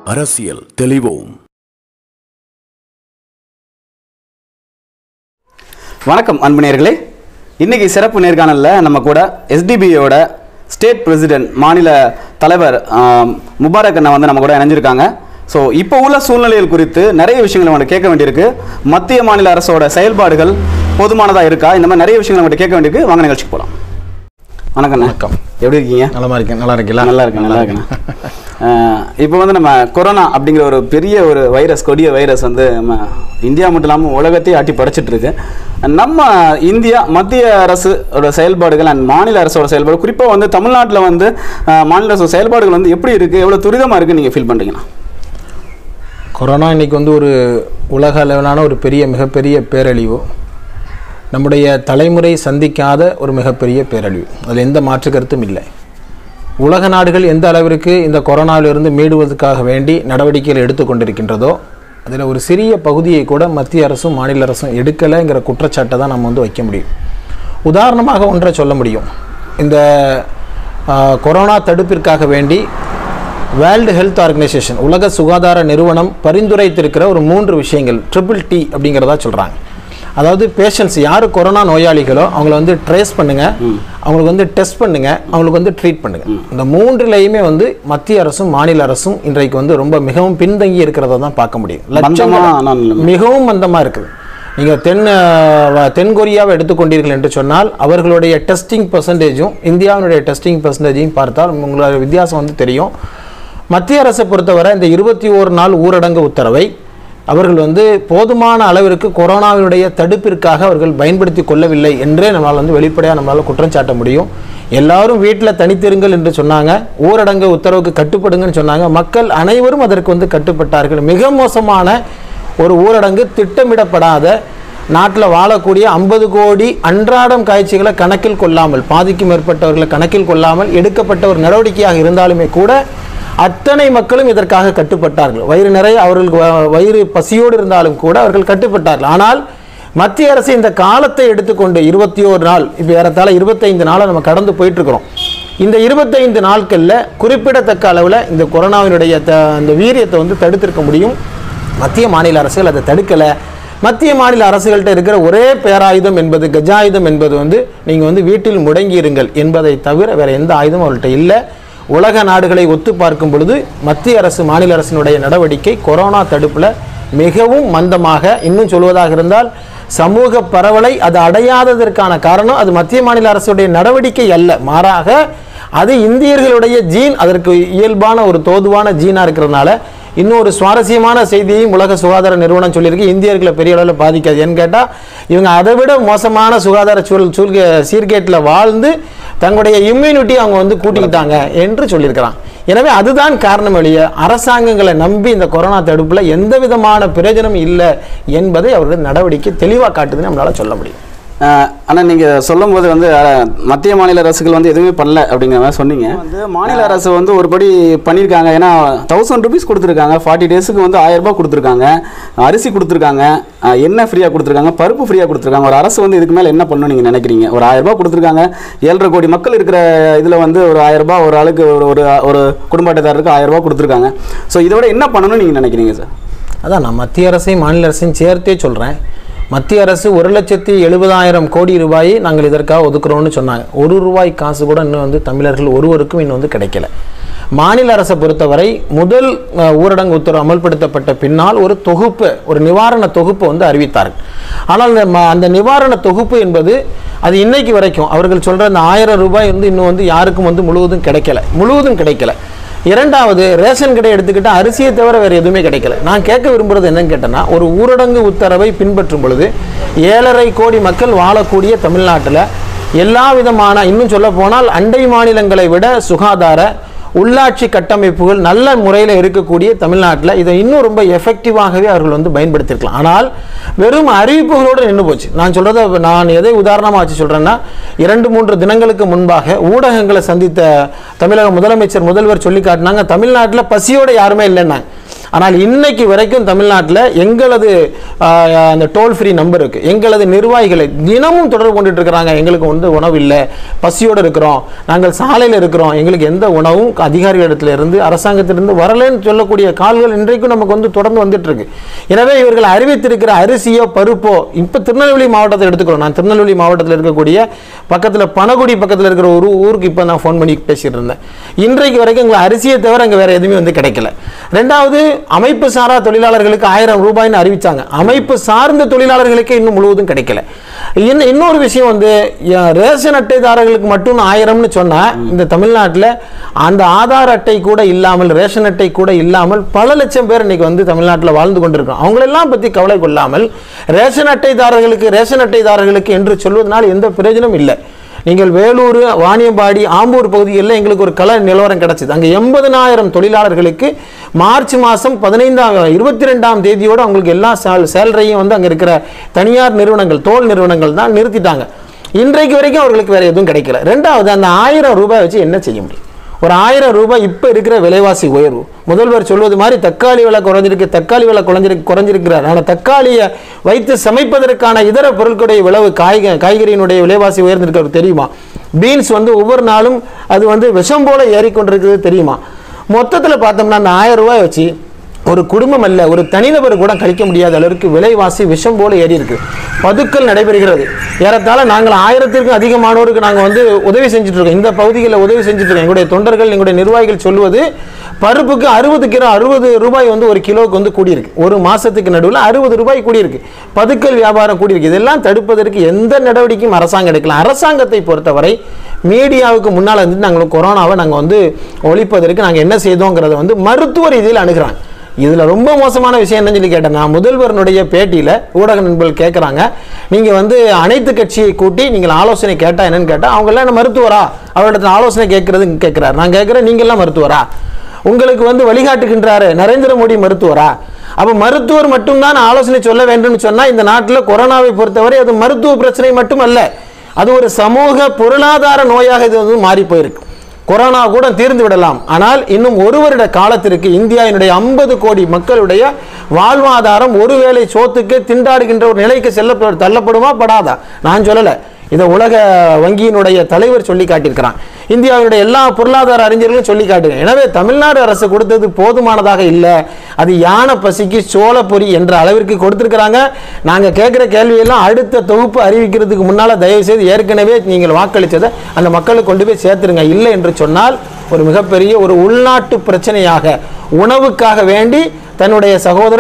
அரசியல் தெளிவோம். வணக்கம் அன்பு நேயர்களே. இன்னைக்கு சிறப்பு நேர்காணல்ல நம்ம கூட எஸ்டிபியோட ஸ்டேட் பிரசிடென்ட் மாநில தலைவர் முபாரக் அண்ணா வந்து நம்ம கூட இணைஞ்சிருக்காங்க. ஸோ இப்போ உள்ள சூழ்நிலைகள் குறித்து நிறைய விஷயங்கள் நம்ம கேட்க வேண்டியிருக்கு. மத்திய மாநில அரசோட செயல்பாடுகள் போதுமானதாக இருக்கா, இந்த மாதிரி நிறைய விஷயங்கள் நம்ம கேட்க வேண்டியிருக்கு. வாங்க நிகழ்ச்சிக்கு போகலாம். வணக்கம். வணக்கம். எப்படி இருக்கீங்க? நல்லா இருக்கேன். நல்லா இருக்கீங்களா? நல்லா இருக்கேன். இப்போ வந்து நம்ம கொரோனா அப்படிங்கிற ஒரு பெரிய ஒரு வைரஸ், கொடிய வைரஸ் வந்து நம்ம இந்தியா மட்டும் இல்லாமல் உலகத்தையே ஆட்டி படைச்சிட்டு இருக்கு. நம்ம இந்தியா மத்திய அரசோட செயல்பாடுகள் அண்ட் மாநில அரசோட செயல்பாடு, குறிப்பாக வந்து தமிழ்நாட்டில் வந்து மாநில அரசோட செயல்பாடுகள் வந்து எப்படி இருக்குது, எவ்வளோ துரிதமாக இருக்குன்னு நீங்கள் ஃபீல் பண்ணுறீங்கன்னா? கொரோனா இன்னைக்கு வந்து ஒரு உலக அளவிலான ஒரு மிகப்பெரிய பேரழிவு, நம்முடைய தலைமுறை சந்திக்காத ஒரு மிகப்பெரிய பேரழிவு, அதில் எந்த மாற்று கருத்தும் இல்லை. உலக நாடுகள் எந்த அளவிற்கு இந்த கொரோனாவிலிருந்து மீடுவதற்காக வேண்டி நடவடிக்கைகள் எடுத்துக்கொண்டிருக்கின்றதோ அதில் ஒரு சிறிய பகுதியை கூட மத்திய அரசும் மாநில அரசும் எடுக்கலைங்கிற குற்றச்சாட்டை தான் நம்ம வந்து வைக்க முடியும். உதாரணமாக ஒன்றை சொல்ல முடியும். இந்த கொரோனா தடுப்பிற்காக வேண்டி வேர்ல்டு ஹெல்த் ஆர்கனைசேஷன், உலக சுகாதார நிறுவனம் பரிந்துரைத்திருக்கிற ஒரு 3 விஷயங்கள் TTT அப்படிங்கிறதா சொல்கிறாங்க. அதாவது பேஷண்ட்ஸ் யார் கொரோனா நோயாளிகளோ அவங்கள வந்து ட்ரேஸ் பண்ணுங்கள், அவங்களுக்கு வந்து டெஸ்ட் பண்ணுங்கள், அவங்களுக்கு வந்து ட்ரீட் பண்ணுங்கள். இந்த 3லையுமே வந்து மத்திய அரசும் மாநில அரசும் இன்றைக்கு வந்து ரொம்ப மிகவும் பின்தங்கி இருக்கிறத தான் பார்க்க முடியும். மிகவும் மந்தமாக இருக்குது. நீங்கள் தென் கொரியாவை எடுத்துக்கொண்டீர்கள் என்று சொன்னால் அவர்களுடைய டெஸ்டிங் பர்சன்டேஜும் இந்தியாவினுடைய டெஸ்டிங் பர்சன்டேஜையும் பார்த்தால் உங்களோட வித்தியாசம் வந்து தெரியும். மத்திய அரசை பொறுத்தவரை இந்த 21 நாள் ஊரடங்கு உத்தரவை அவர்கள் வந்து போதுமான அளவிற்கு கொரோனாவினுடைய தடுப்பிற்காக அவர்கள் பயன்படுத்தி கொள்ளவில்லை என்றே நம்மளால் வந்து வெளிப்படையாக நம்மளால் குற்றம் சாட்ட முடியும். எல்லாரும் வீட்டில் தனித்திருங்கள் என்று சொன்னாங்க, ஊரடங்கு உத்தரவுக்கு கட்டுப்படுங்கன்னு சொன்னாங்க. மக்கள் அனைவரும் அதற்கு வந்து கட்டுப்பட்டார்கள். மிக மோசமான ஒரு ஊரடங்கு, திட்டமிடப்படாத நாட்டில் வாழக்கூடிய 50 கோடி அன்றாடம் காய்ச்சல்களை கணக்கில் கொள்ளாமல், பாதிக்கும் மேற்பட்டவர்களை கணக்கில் கொள்ளாமல் எடுக்கப்பட்ட ஒரு நடவடிக்கையாக இருந்தாலுமே கூட அத்தனை மக்களும் இதற்காக கட்டுப்பட்டார்கள். வயிறு நிறைய அவர்களுக்கு வயிறு பசியோடு இருந்தாலும் கூட அவர்கள் கட்டுப்பட்டார்கள். ஆனால் மத்திய அரசு இந்த காலத்தை எடுத்துக்கொண்டு 21 நாள், இப்போ ஏறத்தாழ 25 நாளை நம்ம கடந்து போயிட்டுருக்கிறோம். இந்த 25 நாட்களில் குறிப்பிடத்தக்க அளவில் இந்த கொரோனாவினுடைய அந்த வீரியத்தை வந்து தடுத்திருக்க முடியும். மத்திய மாநில அரசுகள் அதை தடுக்கலை. மத்திய மாநில அரசுகள்கிட்ட இருக்கிற ஒரே பேராயுதம் என்பது, கஜாயுதம் என்பது வந்து நீங்கள் வந்து வீட்டில் முடங்கியிருங்கள் என்பதை தவிர வேறு எந்த ஆயுதமும் அவர்கள்ட்ட இல்லை. உலக நாடுகளை ஒத்து பார்க்கும் பொழுது மத்திய அரசு மாநில அரசினுடைய நடவடிக்கை கொரோனா தடுப்பில் மிகவும் மந்தமாக, இன்னும் சொல்வதாக இருந்தால் சமூக பரவலை அது அடையாததற்கான காரணம் அது மத்திய மாநில அரசுடைய நடவடிக்கை அல்ல, மாறாக அது இந்தியர்களுடைய ஜீன், அதற்கு இயல்பான ஒரு தோதுவான ஜீனாக இருக்கிறதுனால. இன்னொரு சுவாரஸ்யமான செய்தியையும் உலக சுகாதார நிறுவனம் சொல்லியிருக்கு, இந்தியர்களை பெரிய அளவில் பாதிக்காது. ஏன்னு கேட்டால் இவங்க அதை விட மோசமான சுகாதார சீர்கேட்டில் வாழ்ந்து தங்களுடைய இம்யூனிட்டி அவங்க வந்து கூட்டிக்கிட்டாங்க என்று சொல்லியிருக்கிறாங்க. எனவே அதுதான் காரணம். வெளியே அரசாங்கங்களை நம்பி இந்த கொரோனா தடுப்பில் எந்த விதமான பிரயோஜனம் இல்லை என்பதை அவருடைய நடவடிக்கை தெளிவாக காட்டுதுன்னு நம்மளால் சொல்ல முடியும். ஆனால் நீங்கள் சொல்லும் போது வந்து மத்திய மாநில அரசுகள் வந்து எதுவுமே பண்ணல அப்படிங்கிற மாதிரி சொன்னீங்க. வந்து மாநில அரசு வந்து ஒருபடி பண்ணியிருக்காங்க. ஏன்னா 1000 ரூபீஸ் கொடுத்துருக்காங்க, 40 டேஸுக்கு வந்து 1000 ரூபாய் கொடுத்துருக்காங்க, அரிசி கொடுத்துருக்காங்க, எண்ணெய் ஃப்ரீயாக கொடுத்துருக்காங்க, பருப்பு ஃப்ரீயாக கொடுத்துருக்காங்க. ஒரு அரசு வந்து இதுக்கு மேலே என்ன பண்ணணும் நீங்கள் நினைக்கிறீங்க? ஒரு 1000 ரூபாய் கொடுத்துருக்காங்க, 7.5 கோடி மக்கள் இருக்கிற இதில் வந்து ஒரு 1000 ரூபாய் ஒரு ஆளுக்கு ஒரு குடும்ப அட்டைதாரருக்கு 1000 ரூபாய் கொடுத்துருக்காங்க. ஸோ இதை விட என்ன பண்ணணும்னு நீங்கள் நினைக்கிறீங்க சார்? அதான் நான் மத்திய அரசையும் மாநில அரசையும் சேர்த்தே சொல்கிறேன். மத்திய அரசு 1,70,70,000 கோடி ரூபாயை நாங்கள் இதற்காக ஒதுக்குறோம்னு சொன்னாங்க. 1 ரூபாய் காசு கூட இன்னும் வந்து தமிழர்கள் ஒருவருக்கும் இன்னும் வந்து கிடைக்கல. மாநில அரசை பொறுத்தவரை முதல் ஊரடங்கு உத்தரவு அமல்படுத்தப்பட்ட பின்னால் ஒரு தொகுப்பு, ஒரு நிவாரண தொகுப்பு வந்து அறிவித்தார்கள். ஆனால் அந்த நிவாரண தொகுப்பு என்பது அது இன்னைக்கு வரைக்கும் அவர்கள் சொல்கிற அந்த 1000 ரூபாய் வந்து இன்னும் வந்து யாருக்கும் வந்து முழுவதும் கிடைக்கல. இரண்டாவது, ரேஷன் கடை எடுத்துக்கிட்ட அரிசியை தவிர வேறு எதுவுமே கிடைக்கல. நான் கேட்க விரும்புகிறது என்னன்னு கேட்டேன்னா, ஒரு ஊரடங்கு உத்தரவை பின்பற்றும் பொழுது 7.5 கோடி மக்கள் வாழக்கூடிய தமிழ்நாட்டில் எல்லா விதமான, இன்னும் சொல்ல போனால் அண்டை மாநிலங்களை விட சுகாதார உள்ளாட்சி கட்டமைப்புகள் நல்ல முறையில் இருக்கக்கூடிய தமிழ்நாட்டில் இதை இன்னும் ரொம்ப எஃபெக்டிவாகவே அவர்கள் வந்து பயன்படுத்தியிருக்கலாம். ஆனால் வெறும் அறிவிப்புகளோடு நின்று போச்சு. நான் எதை உதாரணமாக வச்சு சொல்கிறேன்னா, 2-3 தினங்களுக்கு முன்பாக ஊடகங்களை சந்தித்த தமிழக முதல்வர் சொல்லி காட்டினாங்க, தமிழ்நாட்டில் பசியோடு யாருமே இல்லைன்னாங்க. ஆனால் இன்னைக்கு வரைக்கும் தமிழ்நாட்டில் எங்களது அந்த டோல் ஃப்ரீ நம்பர் இருக்குது, எங்களது நிர்வாகிகளை தினமும் தொடர்பு கொண்டுட்டு இருக்கிறாங்க. எங்களுக்கு வந்து உணவு இல்லை, பசியோடு இருக்கிறோம், நாங்கள் சாலையில் இருக்கிறோம், எங்களுக்கு எந்த உணவும் அதிகாரிகளிடத்திலிருந்து அரசாங்கத்திலிருந்து வரலன்னு சொல்லக்கூடிய கால்கள் இன்றைக்கும் நமக்கு வந்து தொடர்ந்து வந்துட்டு இருக்கு. எனவே இவர்கள் அறிவித்திருக்கிற அரிசியோ பருப்போ, இப்போ திருநெல்வேலி மாவட்டத்தை எடுத்துக்கிறோம், நான் திருநெல்வேலி மாவட்டத்தில் இருக்கக்கூடிய பக்கத்தில் பனகுடி பக்கத்தில் இருக்கிற ஒரு ஊருக்கு இப்போ நான் ஃபோன் பண்ணி பேசிட்டு இருந்தேன். இன்றைக்கு வரைக்கும் எங்களுக்கு அரிசியை தவிர அங்கே வேற எதுவுமே வந்து கிடைக்கல. ரெண்டாவது, அமைப்பு சாரா தொழிலாளர்களுக்கு 1000 ரூபாய்னு அறிவிச்சாங்க. அமைப்பு சார்ந்த தொழிலாளர்களுக்கு இன்னும் முழுவதும் கிடைக்கல. இன்னொரு விஷயம் வந்து ரேஷன் அட்டைதாரர்களுக்கு மட்டும் 1000ன்னு சொன்னா, இந்த தமிழ்நாட்டில் அந்த ஆதார் அட்டை கூட இல்லாமல், ரேஷன் அட்டை கூட இல்லாமல் பல லட்சம் பேர் இன்னைக்கு வந்து தமிழ்நாட்டில் வாழ்ந்து கொண்டிருக்கிறோம். அவங்களெல்லாம் பற்றி கவலை கொள்ளாமல் ரேஷன் அட்டைதாரர்களுக்கு என்று சொல்வதனால் எந்த பிரயோஜனம் இல்லை. நீங்கள் வேலூர், வாணியம்பாடி, ஆம்பூர் பகுதிகளில் எங்களுக்கு ஒரு கள நிலவரம் கிடைச்சது. அங்கே 80,000 தொழிலாளர்களுக்கு மார்ச் மாதம் 22ஆம் தேதியோடு அவங்களுக்கு எல்லா சேலரியும் வந்து அங்கே இருக்கிற தனியார் நிறுவனங்கள், தோல் நிறுவனங்கள் தான் நிறுத்திட்டாங்க. இன்றைக்கு வரைக்கும் அவர்களுக்கு வேறு எதுவும் கிடைக்கல. ரெண்டாவது, அந்த 1000 ரூபாய் வச்சு என்ன செய்ய முடியும்? ஒரு 1000 ரூபாய் இப்போ இருக்கிற விலைவாசி உயர்வு, முதல்வர் சொல்வது மாதிரி தக்காளி விலை குறைஞ்சிருக்கிறார். ஆனால் தக்காளியை வைத்து சமைப்பதற்கான இதர பொருட்களுடைய விளைவு, காய்கறியினுடைய விலைவாசி உயர்ந்திருக்கிறது தெரியுமா? பீன்ஸ் வந்து ஒவ்வொரு நாளும் அது வந்து விஷம் போல ஏறிக்கொண்டிருக்கிறது தெரியுமா? மொத்தத்தில் பார்த்தோம்னா அந்த 1000 ரூபாய் வச்சு ஒரு குடும்பம் அல்ல, ஒரு தனிநபர் கூட கழிக்க முடியாத அளவுக்கு விலைவாசி விஷம் போல ஏறி இருக்கு. பதுக்கல் நடைபெறுகிறது. ஏறத்தாழ நாங்கள் 1000த்திற்கும் அதிகமானோருக்கு நாங்கள் வந்து உதவி செஞ்சுட்டு இருக்கோம். இந்த பகுதிகளில் உதவி செஞ்சுட்டு இருக்கோம். எங்களுடைய தொண்டர்கள், எங்களுடைய நிர்வாகிகள் சொல்வது, பருப்புக்கு 60 ரூபாய் வந்து ஒரு கிலோவுக்கு வந்து கூடியிருக்கு. ஒரு மாசத்துக்கு நடுவில் 60 ரூபாய் கூடியிருக்கு. பதுக்கல் வியாபாரம் கூடியிருக்கு. இதெல்லாம் தடுப்பதற்கு எந்த நடவடிக்கையும் அரசாங்கம் எடுக்கலாம். அரசாங்கத்தை பொறுத்தவரை மீடியாவுக்கு முன்னால் வந்து நாங்கள் கொரோனாவை நாங்கள் வந்து ஒழிப்பதற்கு நாங்கள் என்ன செய்தோங்கிறத வந்து மருத்துவ ரீதியில் அணுகிறாங்க. இதில் ரொம்ப மோசமான விஷயம் என்னன்னு சொல்லி கேட்டேன். நான் முதல்வருடைய பேட்டியில் ஊடக நண்பர்கள் கேட்குறாங்க, நீங்கள் வந்து அனைத்து கட்சியை கூட்டி நீங்கள் ஆலோசனை கேட்டால் என்னன்னு கேட்டால், அவங்கெல்லாம் என்ன மருத்துவரா, அவரிடத்துல ஆலோசனை கேட்குறாரு. நான் கேட்குறேன், நீங்கள்லாம் மருத்துவரா? உங்களுக்கு வந்து வழிகாட்டுகின்றாரு நரேந்திர மோடி மருத்துவரா? அப்போ மருத்துவர் மட்டும்தான் ஆலோசனை சொல்ல வேண்டும்னு சொன்னால், இந்த நாட்டில் கொரோனாவை பொறுத்தவரை அது மருத்துவ பிரச்சனை மட்டும் அல்ல, அது ஒரு சமூக பொருளாதார நோயாக இது வந்து மாறி போயிருக்கு. கொரோனா கூட தீர்ந்து விடலாம், ஆனால் இன்னும் ஒரு வருட காலத்திற்கு இந்தியாவினுடைய 50 கோடி மக்களுடைய வாழ்வாதாரம் ஒருவேளை சோத்துக்கு திண்டாடுகின்ற ஒரு நிலைக்கு தள்ளப்படுமா படாதா? நான் சொல்லலை, இதை உலக வங்கியினுடைய தலைவர் சொல்லி காட்டியிருக்கிறான். இந்தியாவினுடைய எல்லா பொருளாதார அறிஞர்களும் சொல்லி காட்டுங்க. எனவே தமிழ்நாடு அரசு கொடுத்தது போதுமானதாக இல்லை. அது யானை பசிக்கு சோளப்பொரி என்ற அளவிற்கு கொடுத்திருக்கிறாங்க. நாங்கள் கேட்குற கேள்வியெல்லாம் அடுத்த தொகுப்பு அறிவிக்கிறதுக்கு முன்னால் தயவு செய்து ஏற்கனவே நீங்கள் வாக்களித்ததை அந்த மக்களுக்கு கொண்டு போய் சேர்த்துருங்க. இல்லை என்று சொன்னால் ஒரு மிகப்பெரிய ஒரு உள்நாட்டு பிரச்சனையாக, உணவுக்காக வேண்டி தன்னுடைய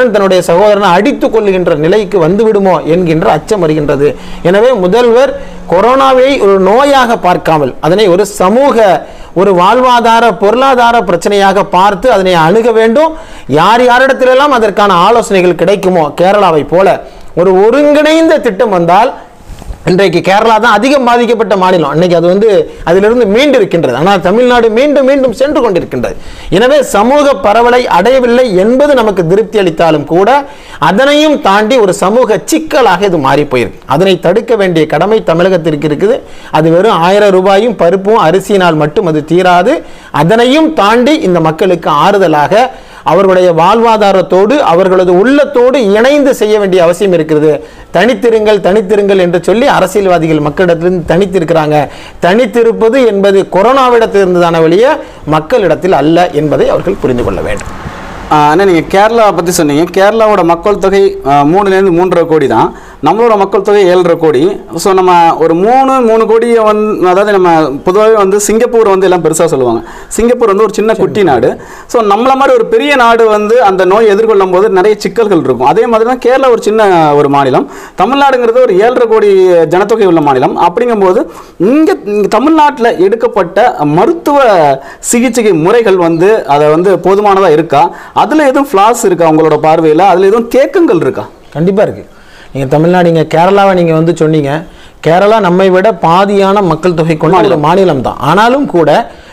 சகோதரனை அடித்துக் கொள்ளுகின்ற நிலைக்கு வந்துவிடுமோ என்கின்ற அச்சம் வருகின்றது. எனவே முதல்வர் கொரோனாவை ஒரு நோயாக பார்க்காமல் அதனை ஒரு சமூக, ஒரு வாழ்வாதார பொருளாதார பிரச்சனையாக பார்த்து அதனை அணுக வேண்டும். யாரிடத்திலெல்லாம் அதற்கான ஆலோசனைகள் கிடைக்குமோ, கேரளாவை போல ஒரு ஒருங்கிணைந்த திட்டம் வந்தால், இன்றைக்கு கேரளா தான் அதிகம் பாதிக்கப்பட்ட மாநிலம், அன்னைக்கு அது வந்து அதிலிருந்து மீண்டு இருக்கின்றது. ஆனால் தமிழ்நாடு மீண்டும் சென்று கொண்டிருக்கின்றது. எனவே சமூக பரவலை அடையவில்லை என்பது நமக்கு திருப்தி அளித்தாலும் கூட அதனையும் தாண்டி ஒரு சமூக சிக்கலாக இது மாறி போயிருக்கு. அதனை தடுக்க வேண்டிய கடமை தமிழகத்திற்கு இருக்குது. அது வெறும் 1000 ரூபாயும் பருப்பும் அரிசியினால் மட்டும் அது தீராது. அதனையும் தாண்டி இந்த மக்களுக்கு ஆறுதலாக அவர்களுடைய வாழ்வாதாரத்தோடு அவர்களது உள்ளத்தோடு இணைந்து செய்ய வேண்டிய அவசியம் இருக்கிறது. தனித்திருங்கள் என்று சொல்லி அரசியல்வாதிகள் மக்களிடத்திலிருந்து தனித்திருக்கிறாங்க. தனித்திருப்பது என்பது கொரோனாவிடத்திலிருந்துதான வழிய மக்களிடத்தில் அல்ல என்பதை அவர்கள் புரிந்து கொள்ள வேண்டும். ஆனால் நீங்கள் கேரளா பற்றி சொன்னீங்க. கேரளாவோட மக்கள் தொகை 3லேருந்து 3.5 கோடி தான். நம்மளோட மக்கள் தொகை 7.5 கோடி. ஸோ நம்ம ஒரு 3 கோடியை அதாவது நம்ம பொதுவாகவே வந்து சிங்கப்பூர் வந்து எல்லாம் பெருசாக சொல்லுவாங்க. சிங்கப்பூர் வந்து ஒரு சின்ன குட்டி நாடு. ஸோ நம்மள மாதிரி ஒரு பெரிய நாடு வந்து அந்த நோய் எதிர்கொள்ளும் போது நிறைய சிக்கல்கள் இருக்கும். அதே மாதிரி தான் கேரளா ஒரு சின்ன ஒரு மாநிலம். தமிழ்நாடுங்கிறது ஒரு 7.5 கோடி ஜனத்தொகை உள்ள மாநிலம். அப்படிங்கும்போது இங்கே தமிழ்நாட்டில் எடுக்கப்பட்ட மருத்துவ சிகிச்சை முறைகள் வந்து அதை வந்து போதுமானதாக இருக்கா? அதில் எதுவும் ஃப்ளாஸ் இருக்கா உங்களோட பார்வையில்? அதில் எதுவும் தேக்கங்கள் இருக்கா? கண்டிப்பாக இருக்குது. நீங்கள் தமிழ்நாடு, நீங்கள் கேரளாவை நீங்கள் வந்து சொன்னீங்க. கேரளா நம்மை விட பாதியான மக்கள் தொகை கொண்ட ஒரு மாநிலம் தான். ஆனாலும் கூட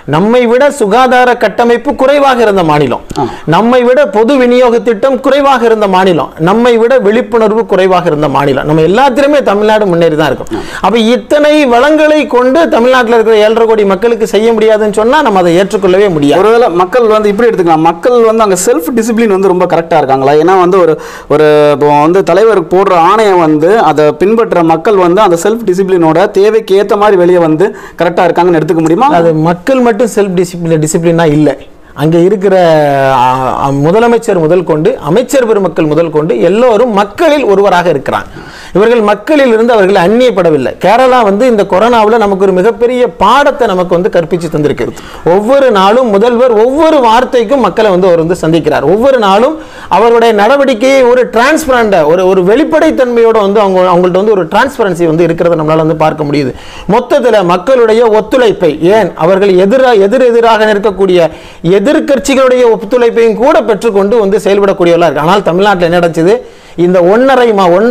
நம்மை விட சுகாதார கட்டமைப்பு குறைவாக இருந்த மாநிலம், நம்மை விட பொது விநியோக திட்டம் குறைவாக இருந்த மாநிலம், நம்மை விட விழிப்புணர்வு குறைவாக இருந்த மாநிலம். நம்ம எல்லாத்திலுமே தமிழ்நாடு முன்னேறி தான் இருக்கும். அப்ப இத்தனை வளங்களை கொண்டு தமிழ்நாட்டில் இருக்கிற 7.5 கோடி மக்களுக்கு செய்ய முடியாதுன்னு சொன்னா நம்ம அதை ஏற்றுக்கொள்ளவே முடியாது. ஒருவேளை மக்கள் வந்து இப்படி எடுத்துக்கலாம், மக்கள் வந்து அங்க செல்ஃப் டிசிப்ளின் வந்து ரொம்ப கரெக்டா இருக்காங்களா? ஏன்னா வந்து ஒரு இப்போ வந்து தலைவர் போடுற ஆணையம் வந்து அதை பின்பற்ற மக்கள் வந்து அந்த செல்ஃப் டிசிப்ளினோட தேவைக்கு ஏற்ற மாதிரி வெளியே வந்து கரெக்டா இருக்காங்கன்னு எடுத்துக்க முடியுமா? அது மக்கள் மட்டும் செல்ஃப் டிசிப்ளினா இல்லை, அங்கே இருக்கிற முதலமைச்சர் முதல் கொண்டு அமைச்சர் பெருமக்கள் முதல் கொண்டு எல்லோரும் மக்களில் ஒருவராக இருக்கிறாங்க. இவர்கள் மக்களில் இருந்து அவர்கள் அந்நியப்படவில்லை. கேரளா வந்து இந்த கொரோனாவில் நமக்கு ஒரு மிகப்பெரிய பாடத்தை நமக்கு வந்து கற்பித்து தந்திருக்கு. ஒவ்வொரு நாளும் முதல்வர் ஒவ்வொரு வார்த்தைக்கும் மக்களை வந்து அவர் வந்து சந்திக்கிறார். ஒவ்வொரு நாளும் அவருடைய நடவடிக்கையை ஒரு டிரான்ஸ்பரண்டா ஒரு வெளிப்படைத்தன்மையோட வந்து அவங்கள்ட்ட வந்து ஒரு டிரான்ஸ்பரன்சி வந்து இருக்கிறத நம்மளால வந்து பார்க்க முடியுது. மொத்தத்தில் மக்களுடைய ஒத்துழைப்பை, ஏன் அவர்கள் எதிராக நிற்கக்கூடிய எதிர்கட்சிகளுடைய ஒத்துழைப்பையும் கூட பெற்றுக்கொண்டு வந்து செயல்படக்கூடியவர்களாக இருக்கு. ஆனால் தமிழ்நாட்டில் என்ன நடந்துச்சு? இந்த ஒன்றரை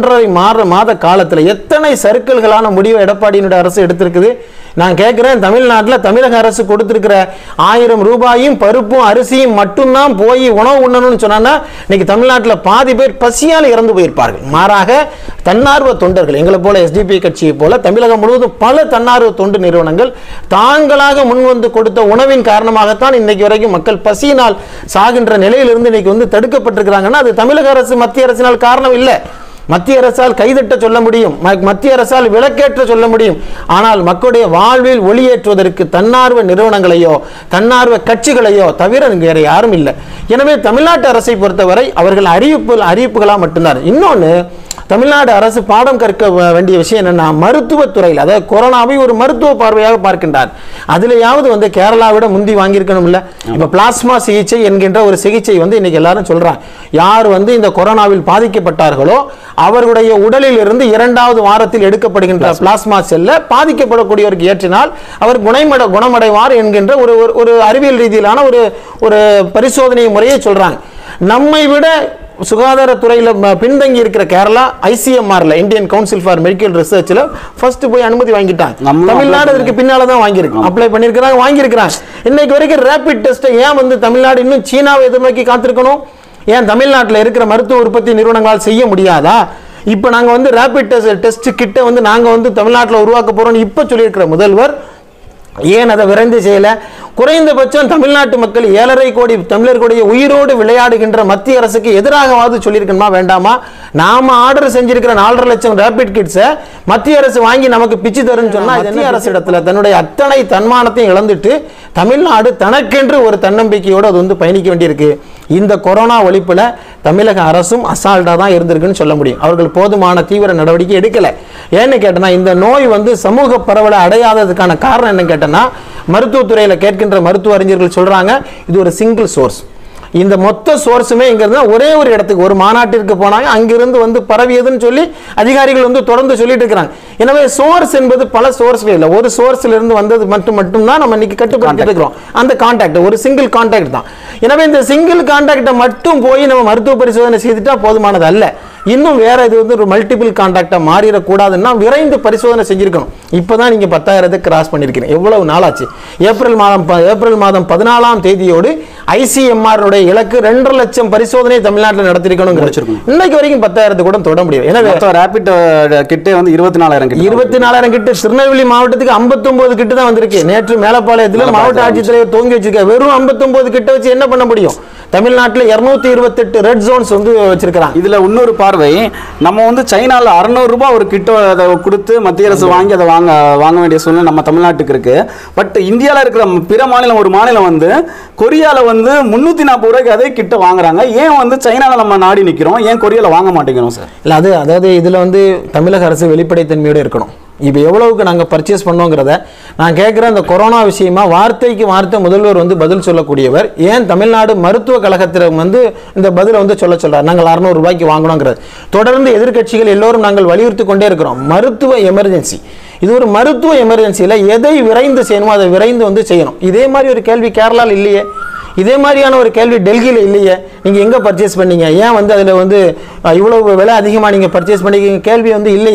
மாத காலத்தில் எத்தனை சர்க்கிள்களான முடிவை எடப்பாடியினுடைய அரசு எடுத்திருக்குது. நான் கேட்கிறேன், தமிழ்நாட்டில் தமிழக அரசு கொடுத்திருக்கிற 1000 ரூபாயும் பருப்பும் அரிசியும் மட்டும்தான் போய் உணவு உண்ணணும்னு சொன்னா இன்னைக்கு தமிழ்நாட்டில் பாதி பேர் பசியால் இறந்து போயிருப்பார்கள். மாறாக தன்னார்வ தொண்டர்கள், எங்களை போல எஸ்டிபி கட்சியை போல தமிழகம் முழுவதும் பல தன்னார்வ தொண்டு நிறுவனங்கள் தாங்களாக முன்வந்து கொடுத்த உணவின் காரணமாகத்தான் இன்னைக்கு வரைக்கும் மக்கள் பசியினால் சாகின்ற நிலையிலிருந்து இன்னைக்கு வந்து தடுக்கப்பட்டிருக்கிறாங்கன்னா அது தமிழக அரசு மத்திய அரசினால் காரணம் இல்லை. மத்திய அரசால் கைதட்ட சொல்ல முடியும், மத்திய அரசால் விளக்கேற்ற சொல்ல முடியும். ஆனால் மக்களுடைய வாழ்வில் ஒளியேற்றுவதற்கு தன்னார்வ நிறுவனங்களையோ தன்னார்வ கட்சிகளையோ தவிர வேற யாரும் இல்லை. எனவே தமிழ்நாட்டு அரசை பொறுத்தவரை அவர்கள் அறிவிப்புகளா மட்டும்தான். இன்னொன்று, தமிழ்நாடு அரசு பாடம் கற்க வேண்டிய விஷயம் என்னன்னா, மருத்துவத்துறையில், அதாவது கொரோனாவை ஒரு மருத்துவ பார்வையாக பார்க்கின்றார். அதுலயாவது வந்து கேரளாவிட முந்தி வாங்கியிருக்கணும் இல்ல. இப்ப பிளாஸ்மா சிகிச்சை என்கின்ற ஒரு சிகிச்சை வந்து இன்னைக்கு எல்லாரும் சொல்றாங்க. யார் வந்து இந்த கொரோனாவில் பாதிக்கப்பட்டார்களோ அவர்களுடைய உடலில் இருந்து 2வது வாரத்தில் எடுக்கப்படுகின்ற பிளாஸ்மா செல்ல பாதிக்கப்படக்கூடியவருக்கு ஏற்றினால் அவர் குணமடைவார் என்கின்ற ஒரு அறிவியல் ரீதியிலான ஒரு பரிசோதனை முறையை சொல்றாங்க. நம்மை விட சுகாதாரத்துறையில் பின்தங்கி இருக்கிற கேரளா ஐசிஎம்ஆர்ல, இந்தியன் கவுன்சில் ஃபார் மெடிக்கல் ரிசர்ச்ல ஃபர்ஸ்ட் போய் அனுமதி வாங்கிட்டாங்க. தமிழ்நாடு அதற்கு பின்னால தான் வாங்கியிருக்கு, அப்ளை பண்ணிருக்காங்க, வாங்கியிருக்கிறாங்க. இன்னைக்கு வரைக்கும் ரேபிட் டெஸ்ட் ஏன் வந்து தமிழ்நாடு இன்னும் சீனாவை எதிர்நோக்கி காத்திருக்கணும்? ஏன் தமிழ்நாட்டில் இருக்கிற மருத்துவ உற்பத்தி நிறுவனங்களால் செய்ய முடியாதா? இப்போ நாங்க வந்து ரேபிட் டெஸ்ட் கிட்ட வந்து நாங்க வந்து தமிழ்நாட்டில் உருவாக்க போறோம்னு இப்ப சொல்லியிருக்கிற முதல்வர் ஏன் அதை விரைந்து செய்யல? குறைந்தபட்சம் தமிழ்நாட்டு மக்கள் 7.5 கோடி தமிழர்களுடைய உயிரோடு விளையாடுகின்ற மத்திய அரசுக்கு எதிராகவாது சொல்லியிருக்கணுமா வேண்டாமா? நாம ஆர்டர் செஞ்சிருக்கிற 4.5 லட்சம் ரேபிட் கிட்ஸை மத்திய அரசு வாங்கி நமக்கு பிச்சு தருன்னு சொன்னா மத்திய அரசு இடத்துல தன்னுடைய அத்தனை தன்மானத்தையும் இழந்துட்டு தமிழ்நாடு தனக்கென்று ஒரு தன்னம்பிக்கையோடு அது வந்து பயணிக்க வேண்டியிருக்கு. இந்த கொரோனா ஒழிப்புல தமிழக அரசும் அசால்ட்டா தான் இருந்திருக்குன்னு சொல்ல முடியும். அவர்கள் போதுமான தீவிர நடவடிக்கை எடுக்கல. ஏன்னு கேட்டனா, இந்த நோய் வந்து சமூக பரவலை அடையாததுக்கான காரணம் என்ன கேட்டனா, மருத்துவத்துறையில் கேட்கின்ற மருத்துவ அறிஞர்கள் சொல்றாங்க இது ஒரு சிங்கிள் சோர்ஸ். இந்த மொத்த சோர்ஸுமே இங்க இருந்தா ஒரே ஒரு இடத்துக்கு ஒரு மாநாட்டிற்கு போனாங்க, அங்கிருந்து வந்து பரவியதுன்னு சொல்லி அதிகாரிகள் வந்து தொடர்ந்து சொல்லிட்டு இருக்கிறாங்க. எனவே சோர்ஸ் என்பது பல சோர்ஸ்ல இல்லை, ஒரு சோர்ஸ்ல இருந்து வந்தது மட்டும் தான் நம்ம இன்னைக்கு கட்டுப்படுத்திட்டு இருக்கிறோம். அந்த கான்டாக்ட் ஒரு சிங்கிள் கான்டாக்ட் தான். எனவே இந்த சிங்கிள் கான்டாக்டை மட்டும் போய் நம்ம மருத்துவ பரிசோதனை செய்துட்டா போதுமானது அல்ல. இன்னும் வேற இது வந்து ஒரு மல்டிபிள் கான்டாக்டா மாறிடக்கூடாதுன்னா விரைந்து பரிசோதனை செஞ்சிருக்கணும். இப்பதான் நீங்க 10,000 கிராஸ் பண்ணிருக்கீங்க. எவ்வளவு நாளாச்சு? ஏப்ரல் மாதம் 14ஆம் தேதியோடு ஐசிஎம்ஆர் இலக்கு 2.5 லட்சம் பரிசோதனை தமிழ்நாட்டில் நடத்திருக்கணும். இன்னைக்கு வரைக்கும் 10,000 கூட தொட முடியும். எனவே ரேபிட் கிட்டே வந்து 24,000 கிட்ட. திருநெல்வேலி மாவட்டத்துக்கு 59 கிட்ட தான் வந்திருக்கு. நேற்று மேலப்பாளையத்தில் மாவட்ட ஆட்சித்தலைவர் துவங்கி வச்சிருக்க. வெறும் 59 கிட்ட வச்சு என்ன பண்ண முடியும்? தமிழ்நாட்டில் 228 ரெட் ஜோன்ஸ் வந்து வச்சிருக்காங்க. இதுல இன்னொரு பார்வை, நம்ம வந்து சைனால 600 ரூபாய் ஒரு கிட்ட கொடுத்து மத்திய அரசு வாங்கி அதை வாங்க வேண்டிய சூழ்நிலை நம்ம தமிழ்நாட்டுக்கு இருக்கு. பட் இந்தியாவில் இருக்கிற பிற மாநிலம், ஒரு மாநிலம் வந்து கொரியால வந்து 340 ரூபாய்க்கு அதே கிட்ட வாங்குறாங்க. ஏன் வந்து சைனால நம்ம நாடி நிக்கிறோம், ஏன் கொரியால வாங்க மாட்டேங்கிறோம் சார்? இல்ல அதாவது இதுல வந்து தமிழக அரசு வெளிப்படைத்தன்மையோட இருக்கணும். இப்போ எவ்வளவுக்கு நாங்கள் பர்ச்சேஸ் பண்ணோங்கிறத நான் கேட்குறேன். இந்த கொரோனா விஷயமா வார்த்தைக்கு வார்த்தை முதல்வர் வந்து பதில் சொல்லக்கூடியவர். ஏன் தமிழ்நாடு மருத்துவ கழகத்தில் வந்து இந்த பதிலை வந்து சொல்றார், நாங்கள் 600 ரூபாய்க்கு வாங்கணுங்கிறது. தொடர்ந்து எதிர்கட்சிகள் எல்லோரும் நாங்கள் வலியுறுத்தி கொண்டே இருக்கிறோம். மருத்துவ எமர்ஜென்சி, இது ஒரு மருத்துவ எமர்ஜென்சியில் எதை விரைந்து செய்யணுமோ அதை விரைந்து வந்து செய்யணும். இதே மாதிரி ஒரு கேள்வி கேரளாவில் இல்லையே, இதே மாதிரியான ஒரு கேள்வி டெல்லியில் இல்லையே. நீங்கள் எங்கே பர்ச்சேஸ் பண்ணீங்க, ஏன் வந்து அதில் வந்து இவ்வளவு விலை அதிகமாக நீங்கள் பர்ச்சேஸ் பண்ணிக்கிங்க கேள்வி வந்து இல்லையே.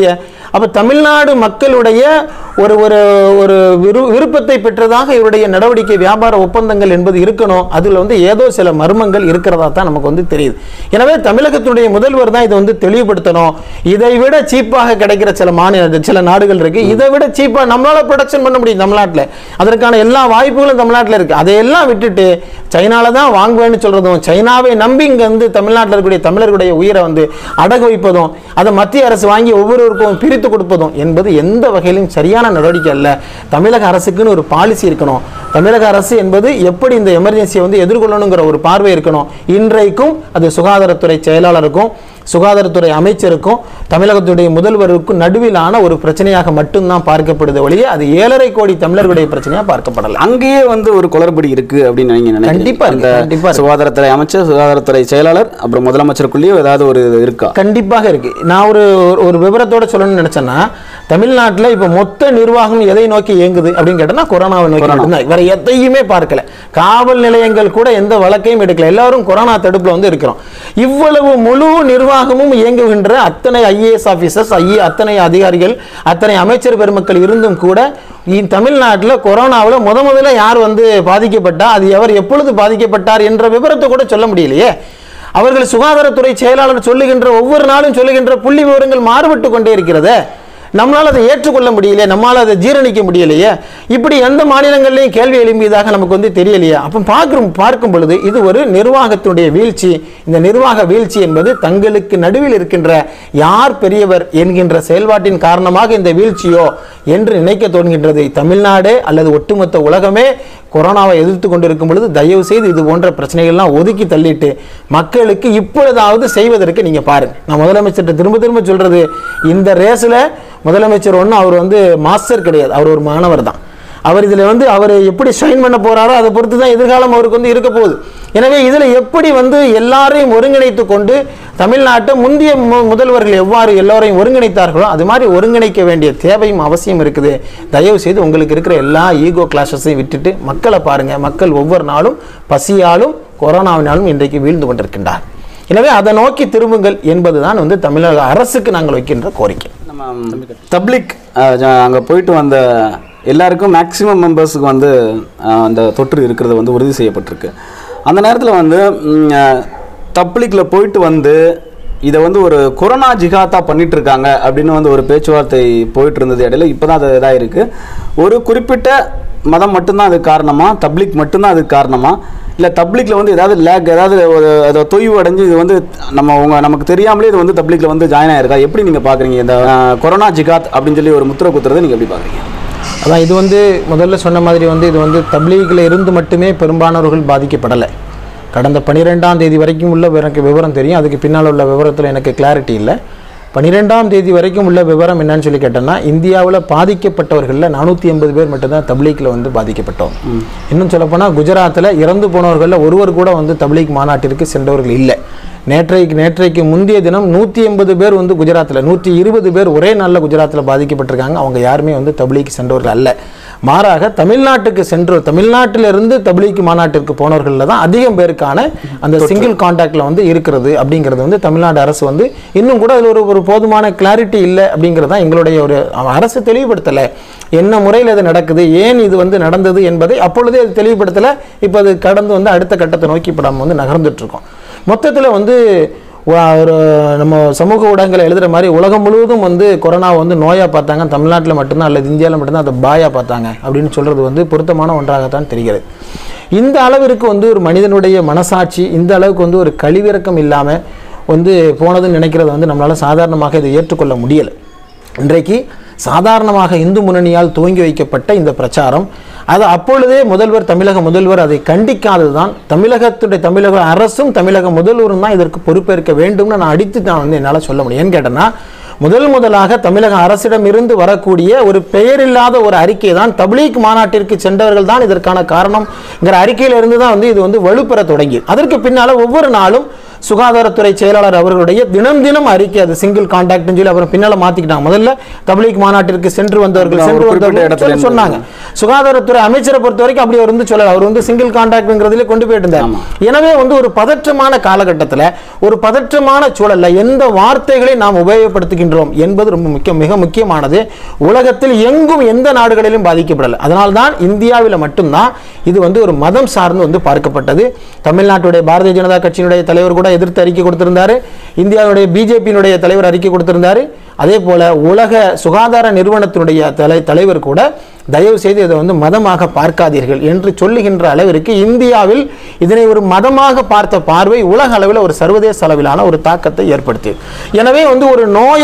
அப்போ தமிழ்நாடு மக்களுடைய ஒரு ஒரு ஒரு விருப்பத்தை பெற்றதாக இவருடைய நடவடிக்கை வியாபார ஒப்பந்தங்கள் என்பது இருக்கணும். அதில் வந்து ஏதோ சில மர்மங்கள் இருக்கிறதா தான் நமக்கு வந்து தெரியுது. எனவே தமிழகத்தினுடைய முதல்வர் தான் இதை வந்து தெளிவுபடுத்தணும். இதை விட சீப்பாக கிடைக்கிற சில நாடுகள் இருக்கு, இதை விட சீப்பாக நம்மளால ப்ரொடக்ஷன் பண்ண முடியும் தமிழ்நாட்டில். அதற்கான எல்லா வாய்ப்புகளும் தமிழ்நாட்டில் இருக்கு. அதையெல்லாம் விட்டுட்டு சைனால தான் வாங்குவேன்னு சொல்றதும், சைனாவை நம்பி இங்க வந்து தமிழ்நாட்டில் இருக்கக்கூடிய தமிழர்களுடைய உயிரை வந்து அடகு வைப்பதும், அதை மத்திய அரசு வாங்கி ஒவ்வொருவருக்கும் பிரித்து கொடுப்பதும் என்பது எந்த வகையிலும் சரியான நடவடிக்கை அல்ல. தமிழக அரசுக்குன்னு ஒரு பாலிசி இருக்கணும். தமிழக அரசு என்பது எப்படி இந்த எமர்ஜென்சியை வந்து எதிர்கொள்ளணுங்கிற ஒரு பார்வை இருக்கணும். இன்றைக்கும் அது சுகாதாரத்துறை செயலாளருக்கும் சுகாதாரத்துறை அமைச்சருக்கும் தமிழகத்துடைய முதல்வருக்கும் நடுவிலான ஒரு பிரச்சனையாக மட்டும்தான் பார்க்கப்படுது ஒழிய அது 7.5 கோடி தமிழர்களுடைய பிரச்சனையா பார்க்கப்படல. அங்கேயே வந்து ஒரு குளறுபடி இருக்கு அப்படின்னு நீங்க கண்டிப்பா கண்டிப்பா சுகாதாரத்துறை அமைச்சர், சுகாதாரத்துறை செயலாளர், அப்புறம் முதலமைச்சருக்குள்ளேயே ஏதாவது ஒரு இருக்கா? கண்டிப்பாக இருக்கு. நான் ஒரு விவரத்தோட சொல்லணும்னு நினைச்சேன்னா, தமிழ்நாட்டில் இப்ப மொத்த நிர்வாகம் எதை நோக்கி இயங்குது அப்படின்னு கேட்டா கொரோனாவை நோக்கி, வேற எதையுமே பார்க்கல. காவல் நிலையங்கள் கூட எந்த வழக்கையும் எடுக்கல. எல்லாரும் கொரோனா தடுப்புல வந்து இருக்கிறோம். இவ்வளவு முழு நிர்வாகமும் இயங்குகின்ற அத்தனை IAS ஆபீசர்ஸ், அத்தனை அதிகாரிகள், அத்தனை அமைச்சர் பெருமக்கள் இருந்தும் கூட தமிழ்நாட்டில் கொரோனாவில் முதல்ல யார் வந்து பாதிக்கப்பட்டா, அது எவர் எப்பொழுது பாதிக்கப்பட்டார் என்ற விவரத்தை கூட சொல்ல முடியலையே. அவர்கள் சுகாதாரத்துறை செயலாளர் சொல்லுகின்ற ஒவ்வொரு நாளும் சொல்லுகின்ற புள்ளி விவரங்கள் மாறுபட்டு கொண்டே இருக்கிறது. நம்மளால் அதை ஏற்றுக்கொள்ள முடியலையே, நம்மளால் அதை ஜீரணிக்க முடியலையே. இப்படி எந்த மாநிலங்கள்லையும் கேள்வி எழும்பியதாக நமக்கு வந்து தெரியலையே. அப்போ பார்க்கும் பொழுது இது ஒரு நிர்வாகத்தினுடைய வீழ்ச்சி. இந்த நிர்வாக வீழ்ச்சி என்பது தங்களுக்கு நடுவில் இருக்கின்ற யார் பெரியவர் என்கின்ற செயல்பாட்டின் காரணமாக இந்த வீழ்ச்சியோ என்று நினைக்க தோன்கின்றது. தமிழ்நாடு அல்லது ஒட்டுமொத்த உலகமே கொரோனாவை எதிர்த்து கொண்டிருக்கும் பொழுது தயவு செய்து இது போன்ற பிரச்சனைகள்லாம் ஒதுக்கி தள்ளிட்டு மக்களுக்கு இப்பொழுதாவது செய்வதற்கு நீங்க பாருங்க. நான் முதலமைச்சர்கிட்ட திரும்ப சொல்றது, இந்த ரேஸ்ல முதலமைச்சர் ஒன்றும் அவர் வந்து மாஸ்டர் கிடையாது, அவர் ஒரு மாணவர் தான். அவர் இதில் வந்து அவர் எப்படி ஷைன் பண்ண போறாரோ அதை பொறுத்து தான் எதிர்காலம் அவருக்கு வந்து இருக்க போகுது. எனவே இதில் எப்படி வந்து எல்லாரையும் ஒருங்கிணைத்து கொண்டு தமிழ்நாட்டை முந்தைய முதல்வர்கள் எவ்வாறு எல்லோரையும் ஒருங்கிணைத்தார்களோ அது மாதிரி ஒருங்கிணைக்க வேண்டிய தேவையும் அவசியம் இருக்குது. தயவு செய்து உங்களுக்கு இருக்கிற எல்லா ஈகோ கிளாஷஸையும் விட்டுட்டு மக்களை பாருங்க. மக்கள் ஒவ்வொரு நாளும் பசியாலும் கொரோனாவினாலும் இன்றைக்கு வீழ்ந்து கொண்டிருக்கின்றார். எனவே அதை நோக்கி திரும்புங்கள் என்பதுதான் வந்து தமிழக அரசுக்கு நாங்கள் வைக்கின்ற கோரிக்கை. நம்ம தப்லீக் அங்கே போயிட்டு வந்த எல்லாருக்கும் மேக்சிமம் மெம்பர்ஸுக்கு வந்து அந்த தொற்று இருக்கிறது வந்து உறுதி செய்யப்பட்டிருக்கு. அந்த நேரத்தில் வந்து தப்லீக்கில் போயிட்டு வந்து இதை வந்து ஒரு கொரோனா ஜிகாத்தா பண்ணிட்டு இருக்காங்க அப்படின்னு வந்து ஒரு பேச்சுவார்த்தை போயிட்டு இருந்தது இடையில. இப்போ தான் அது இதாக இருக்குது. ஒரு குறிப்பிட்ட மதம் மட்டும்தான் அதுக்கு காரணமா, தப்லீக் மட்டும்தான் அதுக்கு காரணமா, இல்லை தப்லீக்கில் வந்து ஏதாவது லேக் ஏதாவது அதை தொய்வு அடைஞ்சு இது வந்து நமக்கு தெரியாமலே இது வந்து தப்லீக்கில் வந்து ஜாயின் ஆயிருக்கா? எப்படி நீங்கள் பார்க்குறீங்க இந்த கொரோனா ஜிகாத் அப்படின்னு சொல்லி ஒரு முத்திரை குத்துறதை நீங்கள் எப்படி பார்க்குறீங்க? அதான் இது வந்து முதல்ல சொன்ன மாதிரி வந்து இது வந்து தப்லீகில் இருந்து மட்டுமே பெரும்பானவர்கள் பாதிக்கப்படலை. கடந்த 12ஆம் தேதி வரைக்கும் உள்ள எனக்கு விவரம் தெரியும். அதுக்கு பின்னால் உள்ள விவரத்தில் எனக்கு கிளாரிட்டி இல்லை. 12ஆம் தேதி வரைக்கும் உள்ள விவரம் என்னன்னு சொல்லி கேட்டோம்னா, இந்தியாவில் பாதிக்கப்பட்டவர்களில் 480 பேர் மட்டும்தான் தப்லீக்கில் வந்து பாதிக்கப்பட்டோம். இன்னும் சொல்லப்போனால் குஜராத்தில் இறந்து போனவர்களில் ஒருவர் கூட வந்து தப்லீக் மாநாட்டிற்கு சென்றவர்கள் இல்லை. நேற்றைக்கு முந்தைய தினம் 180 பேர் வந்து குஜராத்தில், 120 பேர் ஒரே நாளில் குஜராத்தில் பாதிக்கப்பட்டிருக்காங்க. அவங்க யாருமே வந்து தப்லீக் சென்றவர்கள் அல்ல. மாறாக தமிழ்நாட்டுக்கு தமிழ்நாட்டிலிருந்து தப்லீக் மாநாட்டிற்கு போனவர்களில் தான் அதிகம் பேருக்கான அந்த சிங்கிள் கான்டாக்டில் வந்து இருக்கிறது. அப்படிங்கிறது வந்து தமிழ்நாடு அரசு வந்து இன்னும் கூட அதில் ஒரு போதுமான கிளாரிட்டி இல்லை அப்படிங்கிறது தான் எங்களுடைய ஒரு அரசு தெளிவுபடுத்தலை. என்ன முறையில் இது நடக்குது, ஏன் இது வந்து நடந்தது என்பதை அப்பொழுதே அது தெளிவுபடுத்தலை. இப்போ அது கடந்து வந்து அடுத்த கட்டத்தை நோக்கி இப்போ நம்ம வந்து நகர்ந்துட்டு இருக்கோம். மொத்தத்தில் வந்து ஒரு நம்ம சமூக ஊடகங்களை எழுதுகிற மாதிரி உலகம் முழுவதும் வந்து கொரோனாவை வந்து நோயாக பார்த்தாங்க, தமிழ்நாட்டில் மட்டும்தான் அல்லது இந்தியாவில் மட்டும்தான் அதை பாயாக பார்த்தாங்க அப்படின்னு சொல்கிறது வந்து பொருத்தமான ஒன்றாகத்தான் தெரிகிறது. இந்த அளவிற்கு வந்து ஒரு மனிதனுடைய மனசாட்சி இந்த அளவுக்கு வந்து ஒரு கழிவிறக்கம் இல்லாமல் வந்து போனதுன்னு நினைக்கிறது வந்து நம்மளால் சாதாரணமாக இதை ஏற்றுக்கொள்ள முடியலை. இன்றைக்கு சாதாரணமாக இந்து முன்னணியால் துவங்கி வைக்கப்பட்ட இந்த பிரச்சாரம் அது அப்பொழுதே தமிழக முதல்வர் அதை கண்டிக்காததுதான். தமிழக அரசும் தமிழக முதல்வரும் தான் இதற்கு பொறுப்பேற்க வேண்டும்னு நான் வந்து என்னால் சொல்ல முடியும். ஏன்னு கேட்டேன்னா, முதலாக தமிழக அரசிடம் இருந்து வரக்கூடிய ஒரு பெயரில்லாத ஒரு அறிக்கை தான் தப்லீக் மாநாட்டிற்கு சென்றவர்கள் தான் இதற்கான காரணம்ங்கிற அறிக்கையிலிருந்து தான் வந்து இது வந்து வலுப்பெற தொடங்கி. அதற்கு பின்னால ஒவ்வொரு நாளும் சுகாதாரத்துறை செயலாளர் அவர்களுடைய தினம் தினம் அறிக்கை. அது சிங்கிள் கான்டாக்ட்னு சொல்லி அப்புறம் பின்னால மாத்திக்கிட்டாங்க. முதல்ல தப்லீக் மாநாட்டிற்கு சென்று வந்தவர்கள் சொன்னாங்க. சுகாதாரத்துறை அமைச்சரை பொறுத்த வரைக்கும் அப்படி அவர் வந்து சொல்லல, அவர் வந்து சிங்கிள் கான்டாக்ட்ங்கிறதுல கொண்டு போயிட்டு இருந்தார். எனவே வந்து ஒரு பதற்றமான காலகட்டத்தில், ஒரு பதற்றமான சூழல்ல எந்த வார்த்தைகளை நாம் உபயோகப்படுத்துகின்றோம் என்பது ரொம்ப மிக முக்கியமானது. உலகத்தில் எங்கும் எந்த நாடுகளிலும் பாதிக்கப்படல. அதனால்தான் இந்தியாவில் மட்டும்தான் இது வந்து ஒரு மதம் சார்ந்து வந்து பார்க்கப்பட்டது. தமிழ்நாட்டுடைய பாரதிய ஜனதா கட்சியினுடைய தலைவர் கூட எதிர்த்து அறிக்கை கொடுத்திருந்தாரு. இந்தியாவுடைய பிஜேபியினுடைய தலைவர் அறிக்கை கொடுத்திருந்தாரு. அதே போல உலக சுகாதார நிறுவனத்தினுடைய தலைவர் கூட தயவு செய்து இதை வந்து மதமாக பார்க்காதீர்கள் என்று சொல்லுகின்ற அளவிற்கு இந்தியாவில் இதனை ஒரு மதமாக பார்த்த பார்வை உலக அளவில் ஒரு சர்வதேச அளவிலான ஒரு தாக்கத்தை ஏற்படுத்தி. எனவே வந்து ஒரு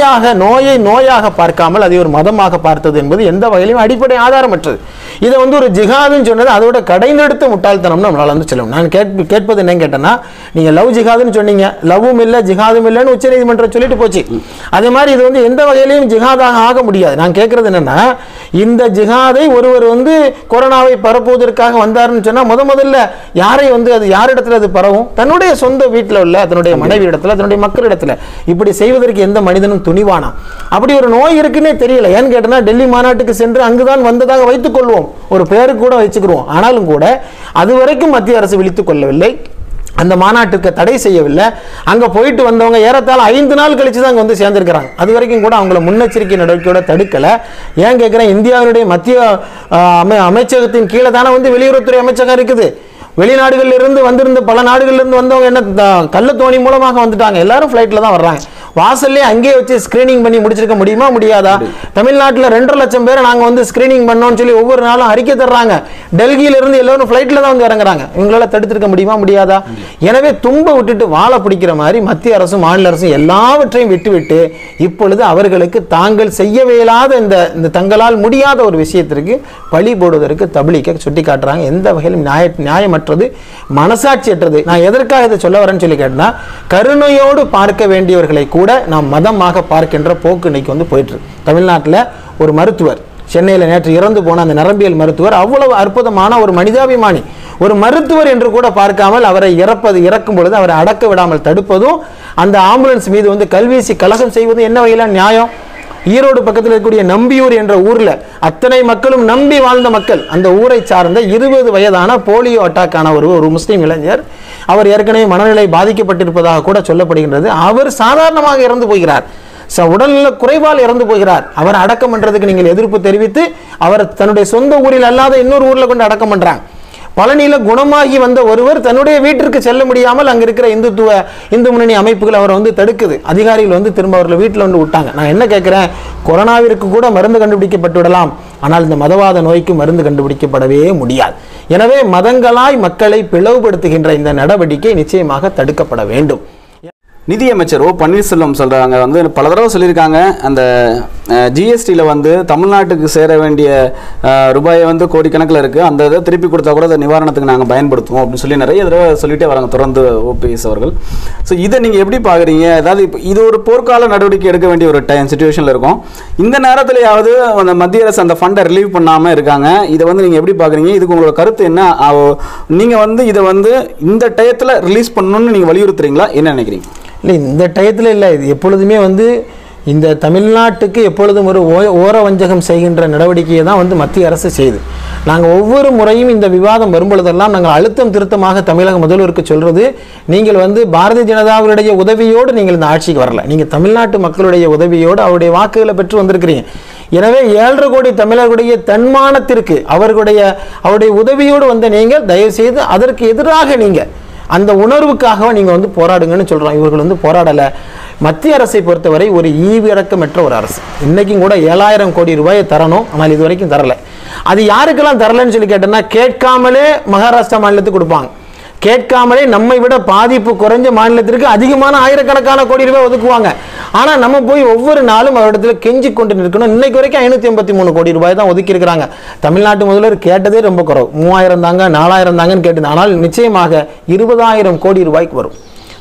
நோயை நோயாக பார்க்காமல் அதை ஒரு மதமாக பார்த்தது என்பது எந்த வகையிலும் அடிப்படை ஆதாரமற்றது. இதை வந்து ஒரு ஜிஹாதுன்னு சொன்னது அதோட கடைந்தெடுத்த முட்டாள்தனம்னு நம்மளால வந்து சொல்லும். நான் கேட்பது என்னன்னு கேட்டேன்னா, நீங்க லவ் ஜிஹாதுன்னு சொன்னீங்க, லவ்வும் இல்லை ஜிஹாதும் இல்லைன்னு உச்சநீதிமன்றம் சொல்லிட்டு போச்சு. அதே மாதிரி இது வந்து எந்த வகையிலையும் ஜிஹாதாக ஆக முடியாது. நான் கேட்கறது என்னன்னா, இந்த ஜிஹாதை ஒருவர் வந்து கொரோனாவை பரப்புவதற்காக வந்தாருன்னு சொன்னா முதல்ல யாரை வந்து அது யாரிடத்துல அது பரவும்? தன்னுடைய சொந்த வீட்டில் உள்ள தன்னுடைய மனைவி இடத்துல, தன்னுடைய மக்களிடத்துல. இப்படி செய்வதற்கு எந்த மனிதனும் துணிவானா? அப்படி ஒரு நோய் இருக்குன்னே தெரியல. ஏன்னு கேட்டனா, டெல்லி மாநாட்டுக்கு சென்று அங்குதான் வந்ததாக வைத்துக் கொள்வோம், ஒரு பேருக்கு கூட வச்சுக்கிறோம். ஆனாலும் கூட அதுவரைக்கும் மத்திய அரசு விழித்துக் கொள்ளவில்லை, அந்த மாநாட்டுக்கு தடை செய்யவில்லை. அங்க போயிட்டு வந்தவங்க ஏறத்தாழ 5 நாள் கழிச்சு தான் வந்து சேர்ந்திருக்கிறாங்க. அது வரைக்கும் கூட அவங்கள முன்னெச்சரிக்கை நடவடிக்கையோட தடுக்கல. ஏன் கேட்கிறேன், இந்தியாவுடைய மத்திய அமைச்சகத்தின் கீழே தானே வந்து வெளியுறவுத்துறை அமைச்சகம் இருக்குது. வெளிநாடுகளில் இருந்து வந்திருந்த பல நாடுகளில் இருந்து வந்தவங்க என்ன கள்ளத்தோணி மூலமாக வந்துட்டாங்க. எல்லாரும் ஃபிளைட்ல தான் வர்றாங்க. வாசல்லே அங்கேயே வச்சு ஸ்கிரீனிங் பண்ணி முடிச்சிருக்க முடியுமா? முடியாதா? தமிழ்நாட்டில் 2.5 லட்சம் பேரை நாங்கள் வந்து ஸ்கிரீனிங் பண்ணோம்னு சொல்லி ஒவ்வொரு நாளும் அறிக்கை தர்றாங்க. டெல்லியில இருந்து எல்லாரும் ஃபிளைட்ல தான் வந்து இறங்குறாங்க. இவங்களால தடுத்திருக்க முடியுமா? முடியாதா? எனவே தும்ப விட்டுட்டு வாழை பிடிக்கிற மாதிரி மத்திய அரசும் மாநில அரசும் எல்லாவற்றையும் விட்டுவிட்டு இப்பொழுது அவர்களுக்கு தாங்கள் செய்யவே இயலாத இந்த தங்களால் முடியாத ஒரு விஷயத்திற்கு பழி போடுவதற்கு தப்லீக்கை சுட்டி காட்டுறாங்க. எந்த வகையிலும் நியாயமற்றது, மனசாட்சியற்றது. நான் எதற்காக இதை சொல்ல வரேன்னு சொல்லி கேட்டா, கருணையோடு பார்க்க வேண்டியவர்களை கூட நாம் மதமாக பார்க்கின்ற போக்கு இன்னைக்கு வந்து போயிட்டு இருக்கு. தமிழ்நாட்டில் ஒரு மருத்துவர் சென்னையில் நேற்று இறந்து போன அந்த நரம்பியல் மருத்துவர் அவ்வளவு அற்புதமான ஒரு மனிதாபிமானி. ஒரு மருத்துவர் என்று கூட பார்க்காமல் அவரை இறக்கும் பொழுது அவரை அடக்க விடாமல் தடுப்பதும், அந்த ஆம்புலன்ஸ் மீது வந்து கல்வீசி கலகம் செய்வதும் என்ன வகையில நியாயம்? ஈரோடு பக்கத்தில் இருக்கக்கூடிய நம்பியூர் என்ற ஊர்ல அத்தனை மக்களும் நம்பி வாழ்ந்த மக்கள், அந்த ஊரை சார்ந்த 20 வயதான போலியோ அட்டாக் ஆன ஒரு முஸ்லீம் இளைஞர், அவர் ஏற்கனவே மனநிலை பாதிக்கப்பட்டிருப்பதாக கூட சொல்லப்படுகின்றது. அவர் சாதாரணமாக இறந்து போகிறார், உடல்நல குறைவால் இறந்து போகிறார். அவர் அடக்கம் பண்றதுக்கு நீங்கள் எதிர்ப்பு தெரிவித்து அவர் தன்னுடைய சொந்த ஊரில் அல்லாத இன்னொரு ஊர்ல கொண்டு அடக்கம் பண்றாங்க. பழனியில குணமாகி வந்த ஒருவர் தன்னுடைய வீட்டிற்கு செல்ல முடியாமல் அங்க இருக்கிற இந்து முன்னணி அமைப்புகள் அவரை வந்து தடுக்குது. அதிகாரிகள் வந்து திரும்ப அவர்கள் வீட்டில் வந்து விட்டாங்க. நான் என்ன கேட்கிறேன், கொரோனாவிற்கு கூட மருந்து கண்டுபிடிக்கப்பட்டு விடலாம், ஆனால் இந்த மதவாத நோய்க்கு மருந்து கண்டுபிடிக்கப்படவே முடியாது. எனவே மதங்களாய் மக்களை பிளவுபடுத்துகின்ற இந்த நடவடிக்கை நிச்சயமாக தடுக்கப்பட வேண்டும். நிதியமைச்சர் ஓ பன்னீர்செல்வம் சொல்கிறாங்க, வந்து பல தடவை சொல்லியிருக்காங்க, அந்த ஜிஎஸ்டியில் வந்து தமிழ்நாட்டுக்கு சேர வேண்டிய ரூபாயை வந்து கோடிக்கணக்கில் இருக்குது, அந்த இதை திருப்பி கொடுத்தா கூட அதை நிவாரணத்துக்கு நாங்கள் பயன்படுத்துவோம் அப்படின்னு சொல்லி நிறைய தடவை சொல்லிகிட்டே வராங்க தொடர்ந்து ஓபிஎஸ் அவர்கள். ஸோ இதை நீங்கள் எப்படி பார்க்குறீங்க? அதாவது இப்போ இது ஒரு போர்க்கால நடவடிக்கை எடுக்க வேண்டிய ஒரு சிச்சுவேஷனில் இருக்கும். இந்த நேரத்திலேயாவது அந்த மத்திய அரசு அந்த ஃபண்டை ரிலீவ் பண்ணாமல் இருக்காங்க. இதை வந்து நீங்கள் எப்படி பார்க்குறீங்க? இதுக்கு உங்களோட கருத்து என்ன? நீங்கள் வந்து இதை வந்து இந்த டயத்தில் ரிலீஸ் பண்ணணும்னு நீங்கள் வலியுறுத்துறீங்களா? என்ன நினைக்கிறீங்க? இல்லை, இந்த டயத்தில் இல்லை, இது எப்பொழுதுமே வந்து இந்த தமிழ்நாட்டுக்கு எப்பொழுதும் ஒரு ஓர வஞ்சகம் செய்கின்ற நடவடிக்கையை தான் வந்து மத்திய அரசு செய்யுது. நாங்கள் ஒவ்வொரு முறையும் இந்த விவாதம் வரும்பொழுதெல்லாம் நாங்கள் அழுத்தம் திருத்தமாக தமிழக முதல்வருக்கு சொல்றது, நீங்கள் வந்து பாரதிய ஜனதாவுடைய உதவியோடு நீங்கள் இந்த ஆட்சிக்கு வரல, நீங்கள் தமிழ்நாட்டு மக்களுடைய உதவியோடு அவருடைய வாக்குகளை பெற்று வந்திருக்கிறீங்க. எனவே 7.5 கோடி தமிழர்களுடைய தன்மானத்திற்கு அவருடைய உதவியோடு வந்த நீங்கள் தயவு செய்து அதற்கு எதிராக நீங்கள் அந்த உணர்வுக்காக நீங்க வந்து போராடுங்கன்னு சொல்றோம். இவர்கள் வந்து போராடல. மத்திய அரசை பொறுத்தவரை ஒரு ஈவிரக்கமற்ற ஒரு அரசு. இன்னைக்கும் கூட 7,000 கோடி ரூபாயை தரணும், ஆனால் இது வரைக்கும் தரல. அது யாருக்கெல்லாம் தரலன்னு சொல்லி கேட்டோம்னா, கேட்காமலே மகாராஷ்டிரா மாநிலத்துக்கு கொடுப்பாங்க, கேட்காமலே நம்மை விட பாதிப்பு குறைஞ்ச மாநிலத்திற்கு அதிகமான ஆயிரக்கணக்கான கோடி ரூபாய் ஒதுக்குவாங்க. ஆனா நம்ம போய் ஒவ்வொரு நாளும் அவரிடத்துல கெஞ்சி கொண்டு நிற்கணும். இன்னைக்கு வரைக்கும் 583 கோடி ரூபாய் தான் ஒதுக்கி இருக்கிறாங்க. தமிழ்நாட்டு முதல்வர் கேட்டதே ரொம்ப குறைவு, 3000 தாங்க 4000 தாங்கன்னு கேட்டு, ஆனால் நிச்சயமாக 20,000 கோடி ரூபாய்க்கு வரும்.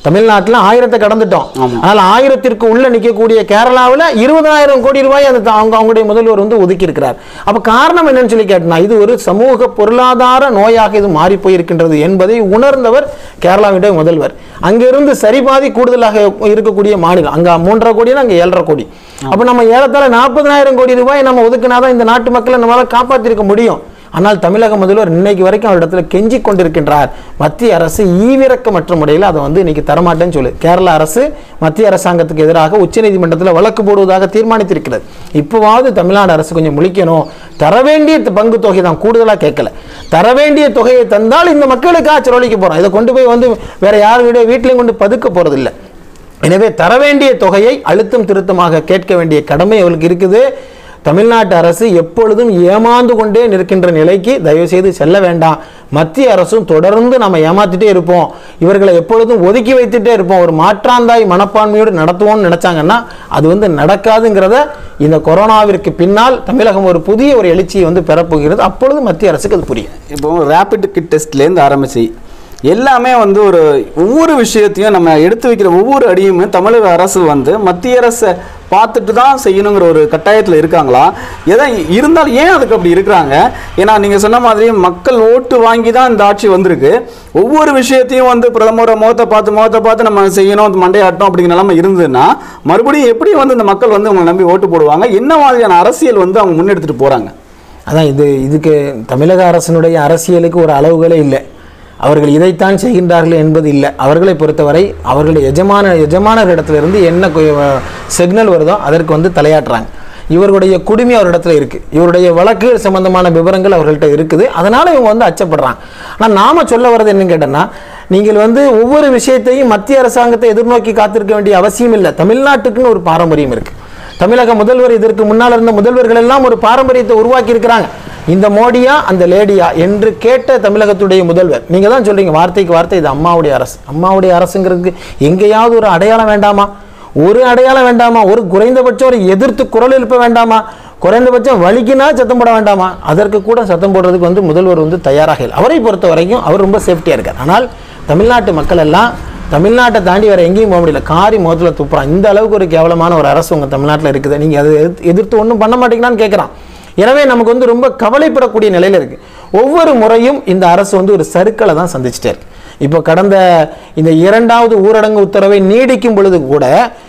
தமிழ்நாட்டில் 1000 கடந்துட்டோம். அதனால் 1000ற்கு உள்ள நிற்கக்கூடிய கேரளாவில் 20,000 கோடி ரூபாய் அந்த அவங்களுடைய முதல்வர் வந்து ஒதுக்கி இருக்கிறார். அப்போ காரணம் என்னன்னு சொல்லி கேட்டனா, இது ஒரு சமூக பொருளாதார நோயாக இது மாறி போயிருக்கின்றது என்பதை உணர்ந்தவர் கேரளாவுடைய முதல்வர். அங்கிருந்து சரிபாதி கூடுதலாக இருக்கக்கூடிய மாநிலம், அங்கே 3.5 கோடி, அங்கே 7.5 கோடி. அப்போ நம்ம ஏறத்தாழ 40,000 கோடி ரூபாய் நம்ம ஒதுக்கினாதான் இந்த நாட்டு மக்களை நம்மளால காப்பாற்றிருக்க முடியும். ஆனால் தமிழக முதல்வர் இன்னைக்கு வரைக்கும் அவரிடத்துல கெஞ்சி கொண்டிருக்கின்றார். மத்திய அரசு ஈவிரக்கமற்ற முறையில் அதை வந்து இன்னைக்கு தரமாட்டேன்னு சொல்லு. கேரள அரசு மத்திய அரசாங்கத்துக்கு எதிராக உச்சநீதிமன்றத்தில் வழக்கு போடுவதாக தீர்மானித்திருக்கிறது. இப்போவாவது தமிழ்நாடு அரசு கொஞ்சம் முழிக்கணும். தர வேண்டிய பங்கு தொகை தான், கூடுதலாக கேட்கல. தர வேண்டிய தொகையை தந்தால் இந்த மக்களுக்காக செலவழிக்க போறோம். இதை கொண்டு போய் வந்து வேற யாருடைய வீட்டிலையும் கொண்டு பதுக்க போறது இல்லை. எனவே தர வேண்டிய தொகையை அழுத்தம் திருத்தமாக கேட்க வேண்டிய கடமை அவளுக்கு இருக்குது. தமிழ்நாட்டு அரசு எப்பொழுதும் ஏமாந்து கொண்டே நிற்கின்ற நிலைக்கு தயவு செய்து செல்ல வேண்டாம். மத்திய அரசும் தொடர்ந்து நம்ம ஏமாத்திட்டே இருப்போம், இவர்களை எப்பொழுதும் ஒதுக்கி வைத்துட்டே இருப்போம், ஒரு மாற்றாந்தாய் மனப்பான்மையோடு நடத்துவோம்னு நினைச்சாங்கன்னா அது வந்து நடக்காதுங்கிறத இந்த கொரோனாவிற்கு பின்னால் தமிழகம் ஒரு புதிய ஒரு எழுச்சியை வந்து பெறப்போகிறது. அப்பொழுது மத்திய அரசுக்கு அது புரியும். இப்போ ரேபிட் கிட் டெஸ்ட்லேருந்து ஆரம்பிச்சு எல்லாமே வந்து ஒவ்வொரு விஷயத்தையும் நம்ம எடுத்து வைக்கிற ஒவ்வொரு அடியுமே தமிழக அரசு வந்து மத்திய அரசை பார்த்துட்டு தான் செய்யணுங்கிற ஒரு கட்டாயத்தில் இருக்காங்களா? எதை இருந்தாலும் ஏன் அதுக்கு அப்படி இருக்கிறாங்க? ஏன்னா நீங்கள் சொன்ன மாதிரி மக்கள் ஓட்டு வாங்கி தான் இந்த ஆட்சி வந்திருக்கு. ஒவ்வொரு விஷயத்தையும் வந்து பிரதமரை முகத்தை பார்த்து நம்ம செய்யணும், மண்டையாட்டம் அப்படிங்கிற நிலைமை இருந்ததுன்னா மறுபடியும் எப்படி வந்து இந்த மக்கள் வந்து அவங்களை நம்பி ஓட்டு போடுவாங்க? என்ன மாதிரியான அரசியல் வந்து அவங்க முன்னெடுத்துட்டு போகிறாங்க? அதான் இதுக்கு தமிழக அரசினுடைய அரசியலுக்கு ஒரு அளவுகளே இல்லை. அவர்கள் இதைத்தான் செய்கின்றார்கள் என்பது இல்லை. அவர்களை பொறுத்தவரை அவர்களுடைய எஜமானரிடத்திலிருந்து என்ன சிக்னல் வருதோ அதற்கு வந்து தலையாட்டுறாங்க. இவர்களுடைய குடுமி அவரிடத்துல இருக்கு, இவருடைய வழக்கு சம்பந்தமான விவரங்கள் அவர்கள்ட்ட இருக்குது. அதனால இவங்க வந்து அச்சப்படுறாங்க. ஆனால் நாம சொல்ல வர்றது என்னன்னு கேட்டோம்னா, நீங்கள் வந்து ஒவ்வொரு விஷயத்தையும் மத்திய அரசாங்கத்தை எதிர்நோக்கி காத்திருக்க வேண்டிய அவசியம் இல்லை. தமிழ்நாட்டுக்குன்னு ஒரு பாரம்பரியம் இருக்கு. தமிழக முதல்வர், இதற்கு முன்னால் இருந்த முதல்வர்கள் எல்லாம் ஒரு பாரம்பரியத்தை உருவாக்கி இருக்கிறாங்க. இந்த மோடியா அந்த லேடியா என்று கேட்ட தமிழகத்துடைய முதல்வர். நீங்க தான் சொல்றீங்க வார்த்தைக்கு வார்த்தை இது அம்மாவுடைய அரசு. அம்மாவுடைய அரசுங்கிறதுக்கு எங்கேயாவது ஒரு அடையாளம் வேண்டாமா? ஒரு அடையாளம் வேண்டாமா? ஒரு குறைந்தபட்சம் ஒரு எதிர்த்து குரல் எழுப்ப வேண்டாமா? குறைந்தபட்சம் வலிக்குனா சத்தம் போட வேண்டாமா? அதற்கு கூட சத்தம் போடுறதுக்கு வந்து முதல்வர் வந்து தயாராக இல்லை. அவரை பொறுத்த வரைக்கும் அவர் ரொம்ப சேஃப்டியா இருக்கார். ஆனால் தமிழ்நாட்டு மக்கள் எல்லாம் தமிழ்நாட்டை தாண்டி வேற எங்கேயும் போக முடியல, காரி முகத்தில் துப்புறான். இந்த அளவுக்கு ஒரு கேவலமான ஒரு அரசு உங்க தமிழ்நாட்டில் இருக்குது, நீங்க அதை எதிர்த்து ஒன்றும் பண்ண மாட்டீங்களான்னு கேட்குறான். எனவே நமக்கு வந்து ரொம்ப கவலைப்படக்கூடிய நிலையில இருக்கு. ஒவ்வொரு முறையும் இந்த அரசு வந்து ஒரு சறுக்களை தான் சந்திச்சுட்டே இருக்கு. இப்போ கடந்த இந்த 2வது ஊரடங்கு உத்தரவை நீடிக்கும் பொழுது கூட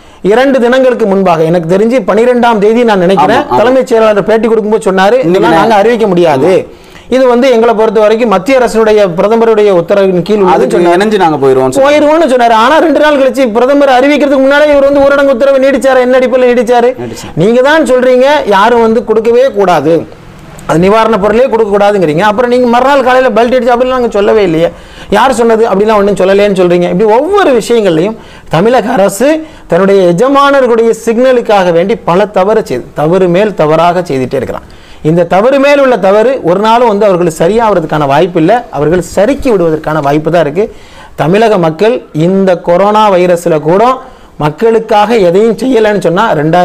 2 தினங்களுக்கு முன்பாக, எனக்கு தெரிஞ்சு 12ஆம் தேதி நான் நினைக்கிறேன், தலைமைச் செயலாளர் பேட்டி கொடுக்கும்போது சொன்னாரு, நாங்க அறிவிக்க முடியாது, இது வந்து எங்களை பொறுத்த வரைக்கும் மத்திய அரசுடைய பிரதமருடைய உத்தரவின் கீழ் நாங்க போயிருவோம்னு சொன்னாரு. ஆனா 2 நாள் கழிச்சு பிரதமர் அறிவிக்கிறதுக்கு முன்னாலே இவர் வந்து ஊரடங்கு உத்தரவை நீடிச்சாரு. என்ன அடிப்படையில் நீடிச்சாரு? நீங்க தான் சொல்றீங்க யாரும் வந்து கொடுக்கவே கூடாது, அது நிவாரண பொருளே கொடுக்க கூடாதுங்கிறீங்க. அப்புறம் நீங்க மறுநாள் காலையில பெல்ட் அடிச்சு அப்படிலாம் நாங்க சொல்லவே இல்லையே, யார் சொன்னது அப்படிலாம் ஒன்றும் சொல்லலேன்னு சொல்றீங்க. இப்படி ஒவ்வொரு விஷயங்கள்லையும் தமிழக அரசு தன்னுடைய எஜமானர்களுடைய சிக்னலுக்காக வேண்டி பல தவறு மேல் தவறாக செய்துட்டே இருக்கிறான். இந்த தவறு மேல் உள்ள தவறு ஒரு நாளும் வந்து அவர்கள் சரியாகிறதுக்கான வாய்ப்பு இல்லை, அவர்கள் சறுக்கி விடுவதற்கான வாய்ப்பு தான் இருக்கு. தமிழக மக்கள் இந்த கொரோனா வைரஸ்ல கூட மக்களுக்காக எதையும் செய்யலைன்னு சொன்னா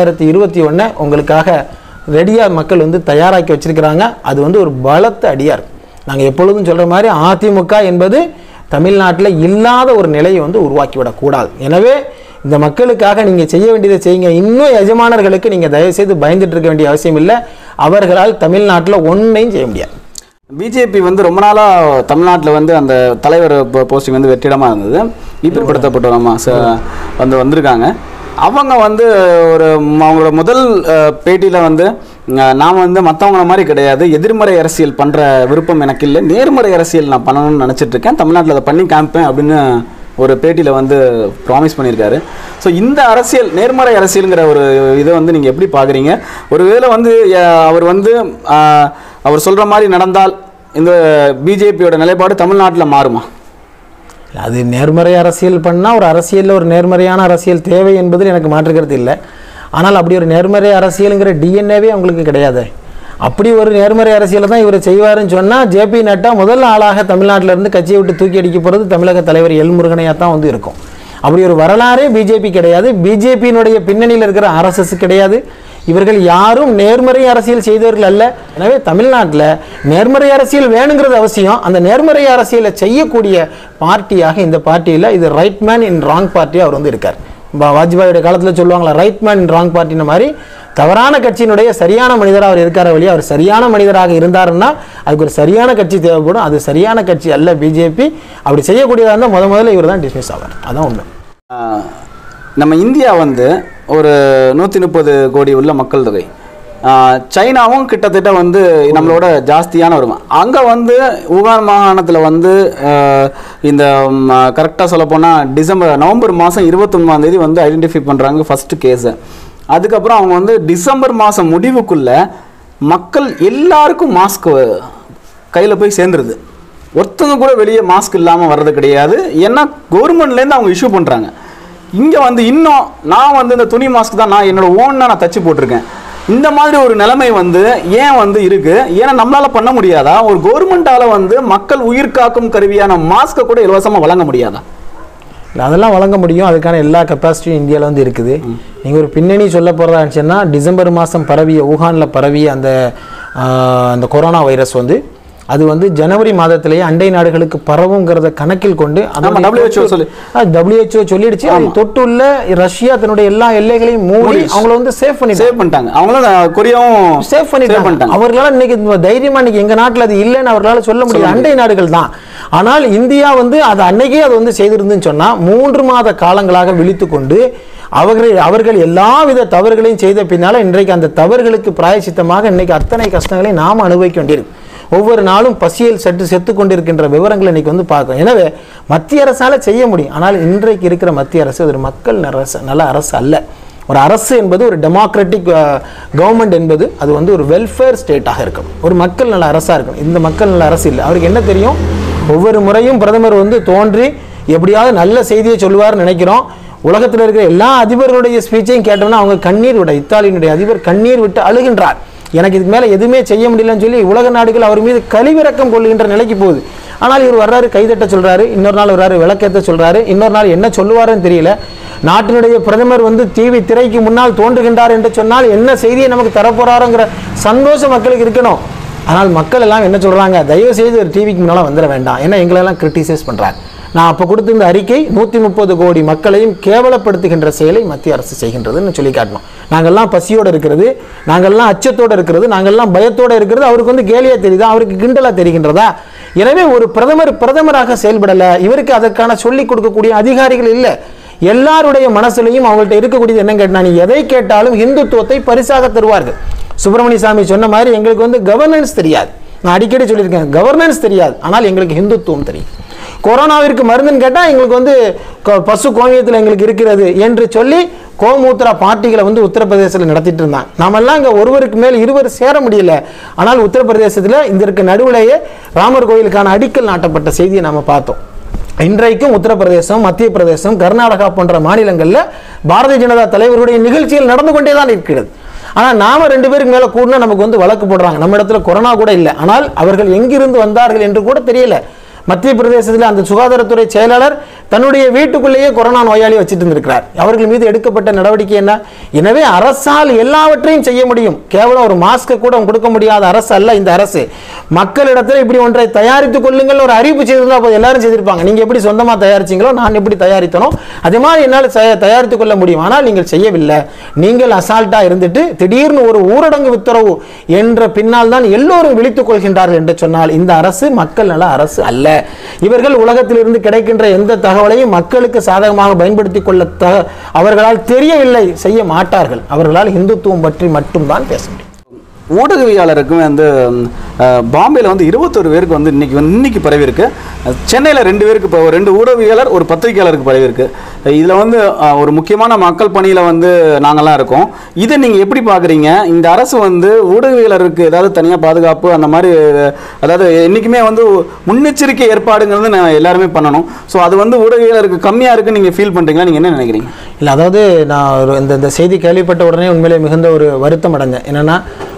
2021 உங்களுக்காக ரெடியா மக்கள் வந்து தயாராக்கி வச்சிருக்கிறாங்க. அது வந்து ஒரு பலத்த அடியா இருக்கு. நாங்கள் எப்பொழுதும் சொல்ற மாதிரி அதிமுக என்பது தமிழ்நாட்டில் இல்லாத ஒரு நிலையை வந்து உருவாக்கிவிடக்கூடாது. எனவே இந்த மக்களுக்காக நீங்க செய்ய வேண்டியதை செய்யுங்க. இன்னும் எஜமானர்களுக்கு நீங்க தயவு செய்து பயந்துட்டு இருக்க வேண்டிய அவசியம் இல்லை. அவர்களால் தமிழ்நாட்டில் ஒன்றையும் செய்ய முடியாது. பிஜேபி வந்து ரொம்ப நாளாக தமிழ்நாட்டில் வந்து அந்த தலைவர் போஸ்டிங் வந்து வெற்றிடமாக இருந்தது. ஈர்ப்படுத்தப்பட்டவரமா வந்து வந்திருக்காங்க. அவங்க வந்து அவங்களோட முதல் பேட்டியில் வந்து நான் வந்து மற்றவங்கள மாதிரி கிடையாது, எதிர்மறை அரசியல் பண்ணுற விருப்பம் எனக்கு இல்லை, நேர்மறை அரசியல் நான் பண்ணணும்னு நினச்சிட்டு இருக்கேன், தமிழ்நாட்டில் அதை பண்ணி காமிப்பேன் அப்படின்னு ஒரு பேட்டியில் வந்து ப்ராமிஸ் பண்ணியிருக்காரு. ஸோ இந்த அரசியல், நேர்மறை அரசியலுங்கிற ஒரு இதை வந்து நீங்கள் எப்படி பார்க்குறீங்க? ஒருவேளை வந்து அவர் சொல்கிற மாதிரி நடந்தால் இந்த பிஜேபியோட நிலைப்பாடு தமிழ்நாட்டில் மாறுமா? அது நேர்மறை அரசியல் பண்ணால் ஒரு அரசியலில் ஒரு நேர்மறையான அரசியல் தேவை என்பதில் எனக்கு மாற்றுக்கிறது இல்லை. ஆனால் அப்படி ஒரு நேர்மறை அரசியலுங்கிற டிஎன்ஏவே அவங்களுக்கு கிடையாது. அப்படி ஒரு நேர்மறை அரசியலை தான் இவர் செய்வாருன்னு சொன்னால் ஜேபி நட்டா முதல் ஆளாக தமிழ்நாட்டிலிருந்து கட்சியை விட்டு தூக்கி அடிக்க போகிறது தமிழக தலைவர் எல் முருகனையாக தான் வந்து இருக்கும். அப்படி ஒரு வரலாறே பிஜேபி கிடையாது. பிஜேபியினுடைய பின்னணியில் இருக்கிற ஆர்எஸ்எஸ் கிடையாது. இவர்கள் யாரும் நேர்மறை அரசியல் செய்தவர்கள் அல்ல. எனவே தமிழ்நாட்டில் நேர்மறை அரசியல் வேணுங்கிறது அவசியம். அந்த நேர்மறை அரசியலை செய்யக்கூடிய பார்ட்டியாக இந்த பார்ட்டியில் இது right man in wrong party அவர் வந்து இருக்கார். வாஜ்பாயுடைய காலத்தில் சொல்லுவாங்களா, ரைட் மேன் இன் ராங் பார்ட்டின மாதிரி தவறான கட்சியினுடைய சரியான மனிதராக அவர் இருக்கார வழி. அவர் சரியான மனிதராக இருந்தாருன்னா அதுக்கு ஒரு சரியான கட்சி தேவைப்படும். அது சரியான கட்சி அல்ல பிஜேபி. அப்படி செய்யக்கூடியதாக இருந்தால் முதல்ல இவர் தான் டிஸ்மிஸ் ஆவார். அதான் உண்மை. நம்ம இந்தியா வந்து ஒரு 130 கோடி உள்ள மக்கள் தொகை. சைனாவும் கிட்டத்தட்ட வந்து நம்மளோட ஜாஸ்தியான வருமா. அங்கே வந்து ஊகான் மாகாணத்தில் வந்து இந்த கரெக்டாக சொல்லப்போனால் நவம்பர் மாதம் 21 வந்து ஐடென்டிஃபை பண்ணுறாங்க ஃபஸ்ட்டு கேஸை. அதுக்கப்புறம் அவங்க வந்து டிசம்பர் மாதம் முடிவுக்குள்ளே மக்கள் எல்லாருக்கும் மாஸ்க் கையில் போய் சேர்ந்துருது. ஒருத்தவங்க கூட வெளியே மாஸ்க் இல்லாமல் வர்றது கிடையாது. ஏன்னா கவர்மெண்ட்லேருந்து அவங்க இஷ்யூ பண்ணுறாங்க. இங்கே வந்து இன்னும் நான் வந்து இந்த துணி மாஸ்க் தான் நான் என்னோட ஓன்னா நான் தச்சு போட்டிருக்கேன். இந்த மாதிரி ஒரு நிலைமை வந்து ஏன் வந்து இருக்குது? ஏன்னா நம்மளால் பண்ண முடியாதா? ஒரு கவர்மெண்ட்டால் வந்து மக்கள் உயிர் காக்கும் கருவியான மாஸ்க்கை கூட இலவசமாக வழங்க முடியாதா? அதெல்லாம் வழங்க முடியும். அதுக்கான எல்லா கெப்பாசிட்டியும் இந்தியாவில் வந்து இருக்குது. நீங்கள் ஒரு பின்னணி சொல்ல போகிறதா இருந்துச்சுன்னா, டிசம்பர் மாதம் பரவிய ஊகானில் பரவிய அந்த கொரோனா வைரஸ் வந்து அது வந்து ஜனவரி மாதத்திலேயே அண்டை நாடுகளுக்கு பரவுங்கிறத கணக்கில் கொண்டு WHO சொல்லிடுச்சு. அது தொட்டுள்ள ரஷ்யா தன்னுடைய எல்லா எல்லைகளையும் மூடி அவங்கள வந்து சேவ் பண்ணிட்டாங்க. அவங்களும் கொரியாவும் சேவ் பண்ணிட்டாங்க. அவர்களால் இன்னைக்கு தைரியமா இன்னைக்கு எங்க நாட்டில் அது இல்லைன்னு அவர்களால் சொல்ல முடியும். அண்டை நாடுகள் தான். ஆனால் இந்தியா வந்து அது அன்னைக்கே அது வந்து செய்திருந்துன்னு சொன்னா 3 மாத காலங்களாக விழித்து கொண்டு அவர்கள் எல்லாவித தவறுகளையும் செய்த பின்னால இன்றைக்கு அந்த தவறுகளுக்கு பிராயச்சித்தமாக இன்னைக்கு அத்தனை கஷ்டங்களை நாம் அனுபவிக்க வேண்டியிருக்கு. ஒவ்வொரு நாளும் பசியில் செத்து கொண்டிருக்கின்ற விவரங்கள் இன்னைக்கு வந்து பார்க்கணும். எனவே மத்திய அரசால செய்ய முடியும். ஆனால் இன்றைக்கு இருக்கிற மத்திய அரசு ஒரு மக்கள் நல்ல அரசு அல்ல. ஒரு அரசு என்பது ஒரு டெமோக்ராட்டிக் கவர்மெண்ட் என்பது அது வந்து ஒரு வெல்ஃபேர் ஸ்டேட்டாக இருக்கணும். ஒரு மக்கள் நல்ல அரசாக இருக்கணும். இந்த மக்கள் நல்ல அரசு இல்லை. அவருக்கு என்ன தெரியும்? ஒவ்வொரு முறையும் பிரதமர் வந்து தோன்றி எப்படியாவது நல்ல செய்தியை சொல்லுவார்னு நினைக்கிறோம். உலகத்தில் இருக்கிற எல்லா அதிபர்களுடைய ஸ்பீச்சையும் கேட்டோம்னா அவங்க கண்ணீர் விட, இத்தாலியினுடைய அதிபர் கண்ணீர் விட்டு அழுகின்றார். எனக்கு இதுக்கு மேலே எதுவுமே செய்ய முடியலன்னு சொல்லி உலக நாடுகள் அவர் மீது கழிவிறக்கம் கொள்ளுகின்ற நிலைக்கு போகுது. ஆனால் இவர் வர்றாரு, கைதட்ட சொல்றாரு, இன்னொரு நாள் வர்றாரு, விளக்கேற்ற சொல்றாரு, இன்னொரு நாள் என்ன சொல்லுவாருன்னு தெரியல. நாட்டினுடைய பிரதமர் வந்து டிவி திரைக்கு முன்னால் தோன்றுகின்றார் என்று சொன்னால் என்ன செய்தியை நமக்கு தரப்போறாருங்கிற சந்தோஷம் மக்களுக்கு இருக்கணும். ஆனால் மக்கள் எல்லாம் என்ன சொல்றாங்க? தயவு செய்து ஒரு டிவிக்கு முன்னால் வந்துட வேண்டாம், ஏன்னா எங்களெல்லாம் கிரிட்டிசைஸ் பண்றாங்க. நான் அப்போ கொடுத்திருந்த அறிக்கை 130 கோடி மக்களையும் கேவலப்படுத்துகின்ற செயலை மத்திய அரசு செய்கின்றதுன்னு சொல்லி காட்டணும். நாங்கள்லாம் பசியோடு இருக்கிறது, நாங்கள்லாம் அச்சத்தோடு இருக்கிறது, நாங்கள்லாம் பயத்தோடு இருக்கிறது அவருக்கு வந்து கேலியாக தெரியுதா? அவருக்கு கிண்டலாக தெரிகின்றதா? எனவே ஒரு பிரதமராக செயல்படலை. இவருக்கு அதற்கான சொல்லிக் கொடுக்கக்கூடிய அதிகாரிகள் இல்லை. எல்லாருடைய மனசுலையும் அவங்கள்ட்ட இருக்கக்கூடியது என்ன கேட்டால், நீ எதை கேட்டாலும் இந்துத்துவத்தை பரிசாக தருவார்கள். சுப்பிரமணிய சாமி சொன்ன மாதிரி எங்களுக்கு வந்து கவர்னன்ஸ் தெரியாது. நான் அடிக்கடி சொல்லியிருக்கேன், கவர்னன்ஸ் தெரியாது, ஆனால் எங்களுக்கு இந்துத்துவம் தெரியும். கொரோனாவிற்கு மருந்துன்னு கேட்டால் எங்களுக்கு வந்து பசு கோமியத்தில் எங்களுக்கு இருக்கிறது என்று சொல்லி கோமூத்திரா பார்ட்டிகளை வந்து உத்தரப்பிரதேசத்தில் நடத்திட்டு இருந்தாங்க. நாமெல்லாம் இங்கே ஒருவருக்கு மேல் இருவர் சேர முடியல. ஆனால் உத்தரப்பிரதேசத்தில் இதற்கு நடுவிலேயே ராமர் கோயிலுக்கான அடிக்கல் நாட்டப்பட்ட செய்தியை நாம் பார்த்தோம். இன்றைக்கும் உத்தரப்பிரதேசம், மத்திய பிரதேசம், கர்நாடகா போன்ற மாநிலங்களில் பாரதிய ஜனதா தலைவருடைய நிகழ்ச்சிகள் நடந்து கொண்டே தான் இருக்கிறது. ஆனால் நாம 2 பேருக்கு மேலே கூடனா நமக்கு வந்து வழக்கு போடுறாங்க. நம்ம இடத்துல கொரோனா கூட இல்லை, ஆனால் அவர்கள் எங்கிருந்து வந்தார்கள் என்று கூட தெரியல. மத்திய பிரதேசத்தில் அந்த சுகாதாரத்துறை செயலாளர் தன்னுடைய வீட்டுக்குள்ளேயே கொரோனா நோயாளி வச்சுட்டு இருந்திருக்கிறார். அவர்கள் மீது எடுக்கப்பட்ட நடவடிக்கை என்ன? எனவே அரசால் எல்லாவற்றையும் செய்ய முடியும். கேவலம் ஒரு மாஸ்கை கூட கொடுக்க முடியாத அரசு அல்ல இந்த அரசு. மக்களிடத்தில் இப்படி ஒன்றை தயாரித்துக் கொள்ளுங்கள் ஒரு அறிவிப்பு செய்திருந்தா அப்போ எல்லாரும் செய்திருப்பாங்க. நீங்க எப்படி சொந்தமா தயாரிச்சீங்களோ நான் எப்படி தயாரித்தனோ அதே மாதிரி என்னால் தயாரித்துக் கொள்ள முடியும். ஆனால் நீங்கள் செய்யவில்லை. நீங்கள் அசால்ட்டா இருந்துட்டு திடீர்னு ஒரு ஊரடங்கு உத்தரவு என்ற பின்னால் தான் எல்லோரும் விழித்துக் கொள்கின்றார்கள் என்று சொன்னால் இந்த அரசு மக்கள் நல அரசு அல்ல. இவர்கள் உலகத்திலிருந்து கிடைக்கின்ற எந்த தகவலையும் மக்களுக்கு சாதகமாக பயன்படுத்திக் கொள்ள அவர்களால் தெரியவில்லை, செய்ய மாட்டார்கள். அவர்களால் இந்துத்துவம் பற்றி மட்டும்தான் பேச முடியும். ஊடகவியாளருக்கும் வந்து பாம்பேயில் வந்து 21 பேருக்கு வந்து இன்னைக்கு பரவி இருக்கு. சென்னையில் 2 பேருக்கு, இப்போ 2 ஊடகவியாளர் ஒரு பத்திரிகையாளருக்கு பரவி இருக்கு. இதில் வந்து ஒரு முக்கியமான மக்கள் பணியில் வந்து நாங்கள்லாம் இருக்கோம். இதை நீங்கள் எப்படி பார்க்குறீங்க? இந்த அரசு வந்து ஊடகவியாளருக்கு ஏதாவது தனியாக பாதுகாப்பு அந்த மாதிரி, அதாவது என்றைக்குமே வந்து முன்னெச்சரிக்கை ஏற்பாடுங்கிறது எல்லாருமே பண்ணணும். ஸோ அது வந்து ஊடகவியாளருக்கு கம்மியாக இருக்குன்னு நீங்கள் ஃபீல் பண்ணுறீங்களா? நீங்கள் என்ன நினைக்கிறீங்க? இல்லை, அதாவது நான் இந்த செய்தி கேள்விப்பட்ட உடனே உண்மையிலே மிகுந்த ஒரு வருத்தம் அடைஞ்சேன். என்னென்னா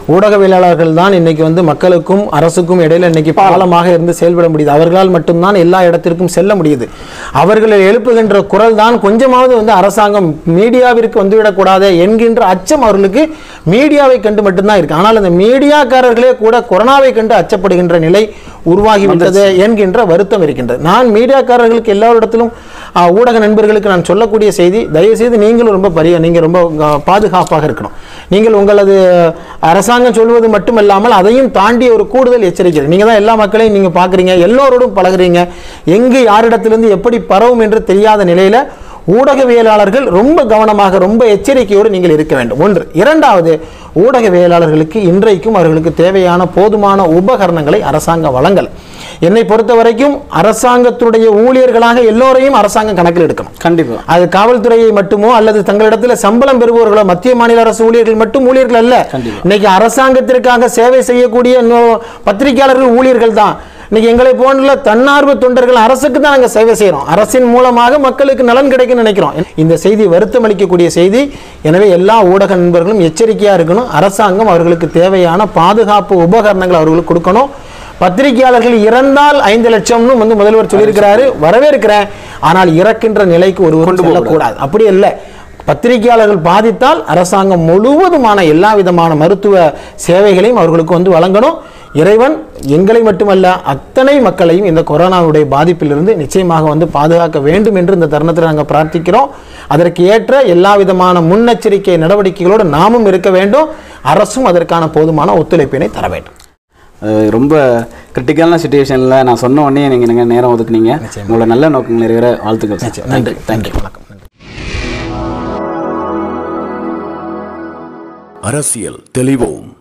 ஊடகவியலாளர்கள் தான் இன்னைக்கு வந்து மக்களுக்கும் அரசுக்கும் இடையில இன்னைக்கு பாலமாக இருந்து செயல்பட முடியுது. அவர்களால் மட்டும்தான் எல்லா இடத்திற்கும் செல்ல முடியுது. அவர்களை எழுப்புகின்ற குரல் தான் கொஞ்சமாவது வந்து அரசாங்கம் மீடியாவிற்கு வந்துவிடக்கூடாது என்கின்ற அச்சம் அவர்களுக்கு மீடியாவை கண்டு மட்டும்தான் இருக்கு. ஆனால் அந்த மீடியாக்காரர்களே கூட கொரோனாவை கண்டு அச்சப்படுகின்ற நிலை உருவாகிவிட்டது என்கின்ற வருத்தம் இருக்கின்றது. நான் மீடியாக்காரர்களுக்கு எல்லாரிடத்திலும் ஊடக நண்பர்களுக்கு நான் சொல்லக்கூடிய செய்தி, தயவுசெய்து நீங்களும் நீங்கள் ரொம்ப பாதுகாப்பாக இருக்கணும். நீங்கள் உங்களது அரசாங்கம் சொல்வது மட்டுமல்லாமல் அதையும் தாண்டி ஒரு கூடுதல் எச்சரிக்கை. நீங்கள் தான் எல்லா மக்களையும் நீங்கள் பார்க்குறீங்க, எல்லோரோடும் பழகுறீங்க, எங்கு யாரிடத்திலிருந்து எப்படி பரவும் என்று தெரியாத நிலையில் ஊடகவியலாளர்கள் ரொம்ப கவனமாக ரொம்ப எச்சரிக்கையோடு நீங்கள் இருக்க வேண்டும். ஒன்று. இரண்டாவது, ஊடகவியலாளர்களுக்கு இன்றைக்கும் அவர்களுக்கு தேவையான போதுமான உபகரணங்களை அரசாங்கம் வழங்கல். என்னை பொறுத்த வரைக்கும் அரசாங்கத்துடைய ஊழியர்களாக எல்லோரையும் அரசாங்கம் கணக்கில் எடுக்கணும். கண்டிப்பா. அது காவல்துறையை மட்டுமோ அல்லது தங்களிடத்தில் சம்பளம் பெறுபவர்களோ, மத்திய மாநில அரசு ஊழியர்கள் மட்டும் ஊழியர்கள் அல்ல. இன்னைக்கு அரசாங்கத்திற்காக சேவை செய்யக்கூடிய பத்திரிகையாளர்கள் ஊழியர்கள் தான். இன்னைக்கு எங்களை போன்ற தன்னார்வ தொண்டர்கள் அரசுக்கு தான் நாங்கள் சேவை செய்கிறோம். அரசின் மூலமாக மக்களுக்கு நலன் கிடைக்கும் நினைக்கிறோம். இந்த செய்தி வருத்தம் அளிக்கக்கூடிய செய்தி. எனவே எல்லா ஊடக நண்பர்களும் எச்சரிக்கையாக இருக்கணும். அரசாங்கம் அவர்களுக்கு தேவையான பாதுகாப்பு உபகரணங்கள் அவர்களுக்கு கொடுக்கணும். பத்திரிகையாளர்கள் இறந்தால் 5 லட்சம்னு வந்து முதல்வர் சொல்லியிருக்கிறாரு, வரவேற்கிறேன். ஆனால் இறக்கின்ற நிலைக்கு ஒருவர் செல்லக்கூடாது. அப்படி இல்லை. பத்திரிகையாளர்கள் பாதித்தால் அரசாங்கம் முழுவதுமான எல்லா விதமான மருத்துவ சேவைகளையும் அவர்களுக்கு வந்து வழங்கணும். இறைவன் எங்களை மட்டுமல்ல அத்தனை மக்களையும் இந்த கொரோனாவுடைய பாதிப்பிலிருந்து நிச்சயமாக வந்து பாதுகாக்க வேண்டும் என்று இந்த தருணத்தில் நாங்கள் பிரார்த்திக்கிறோம். அதற்கு ஏற்ற எல்லா விதமான முன்னெச்சரிக்கை நடவடிக்கைகளோடு நாமும் இருக்க வேண்டும். அரசும் அதற்கான போதுமான ஒத்துழைப்பினை தர வேண்டும். ரொம்ப கிரிட்டிக்கலான சிச்சுவேஷனில் நான் சொன்ன உடனே நீங்கள் நேரம் ஒதுக்குனீங்க. உங்களோட நல்ல நோக்கம் நிறைவேற வாழ்த்துக்கள். நன்றி. தேங்க்யூ. வணக்கம். அரசியல் தெளிவோம்.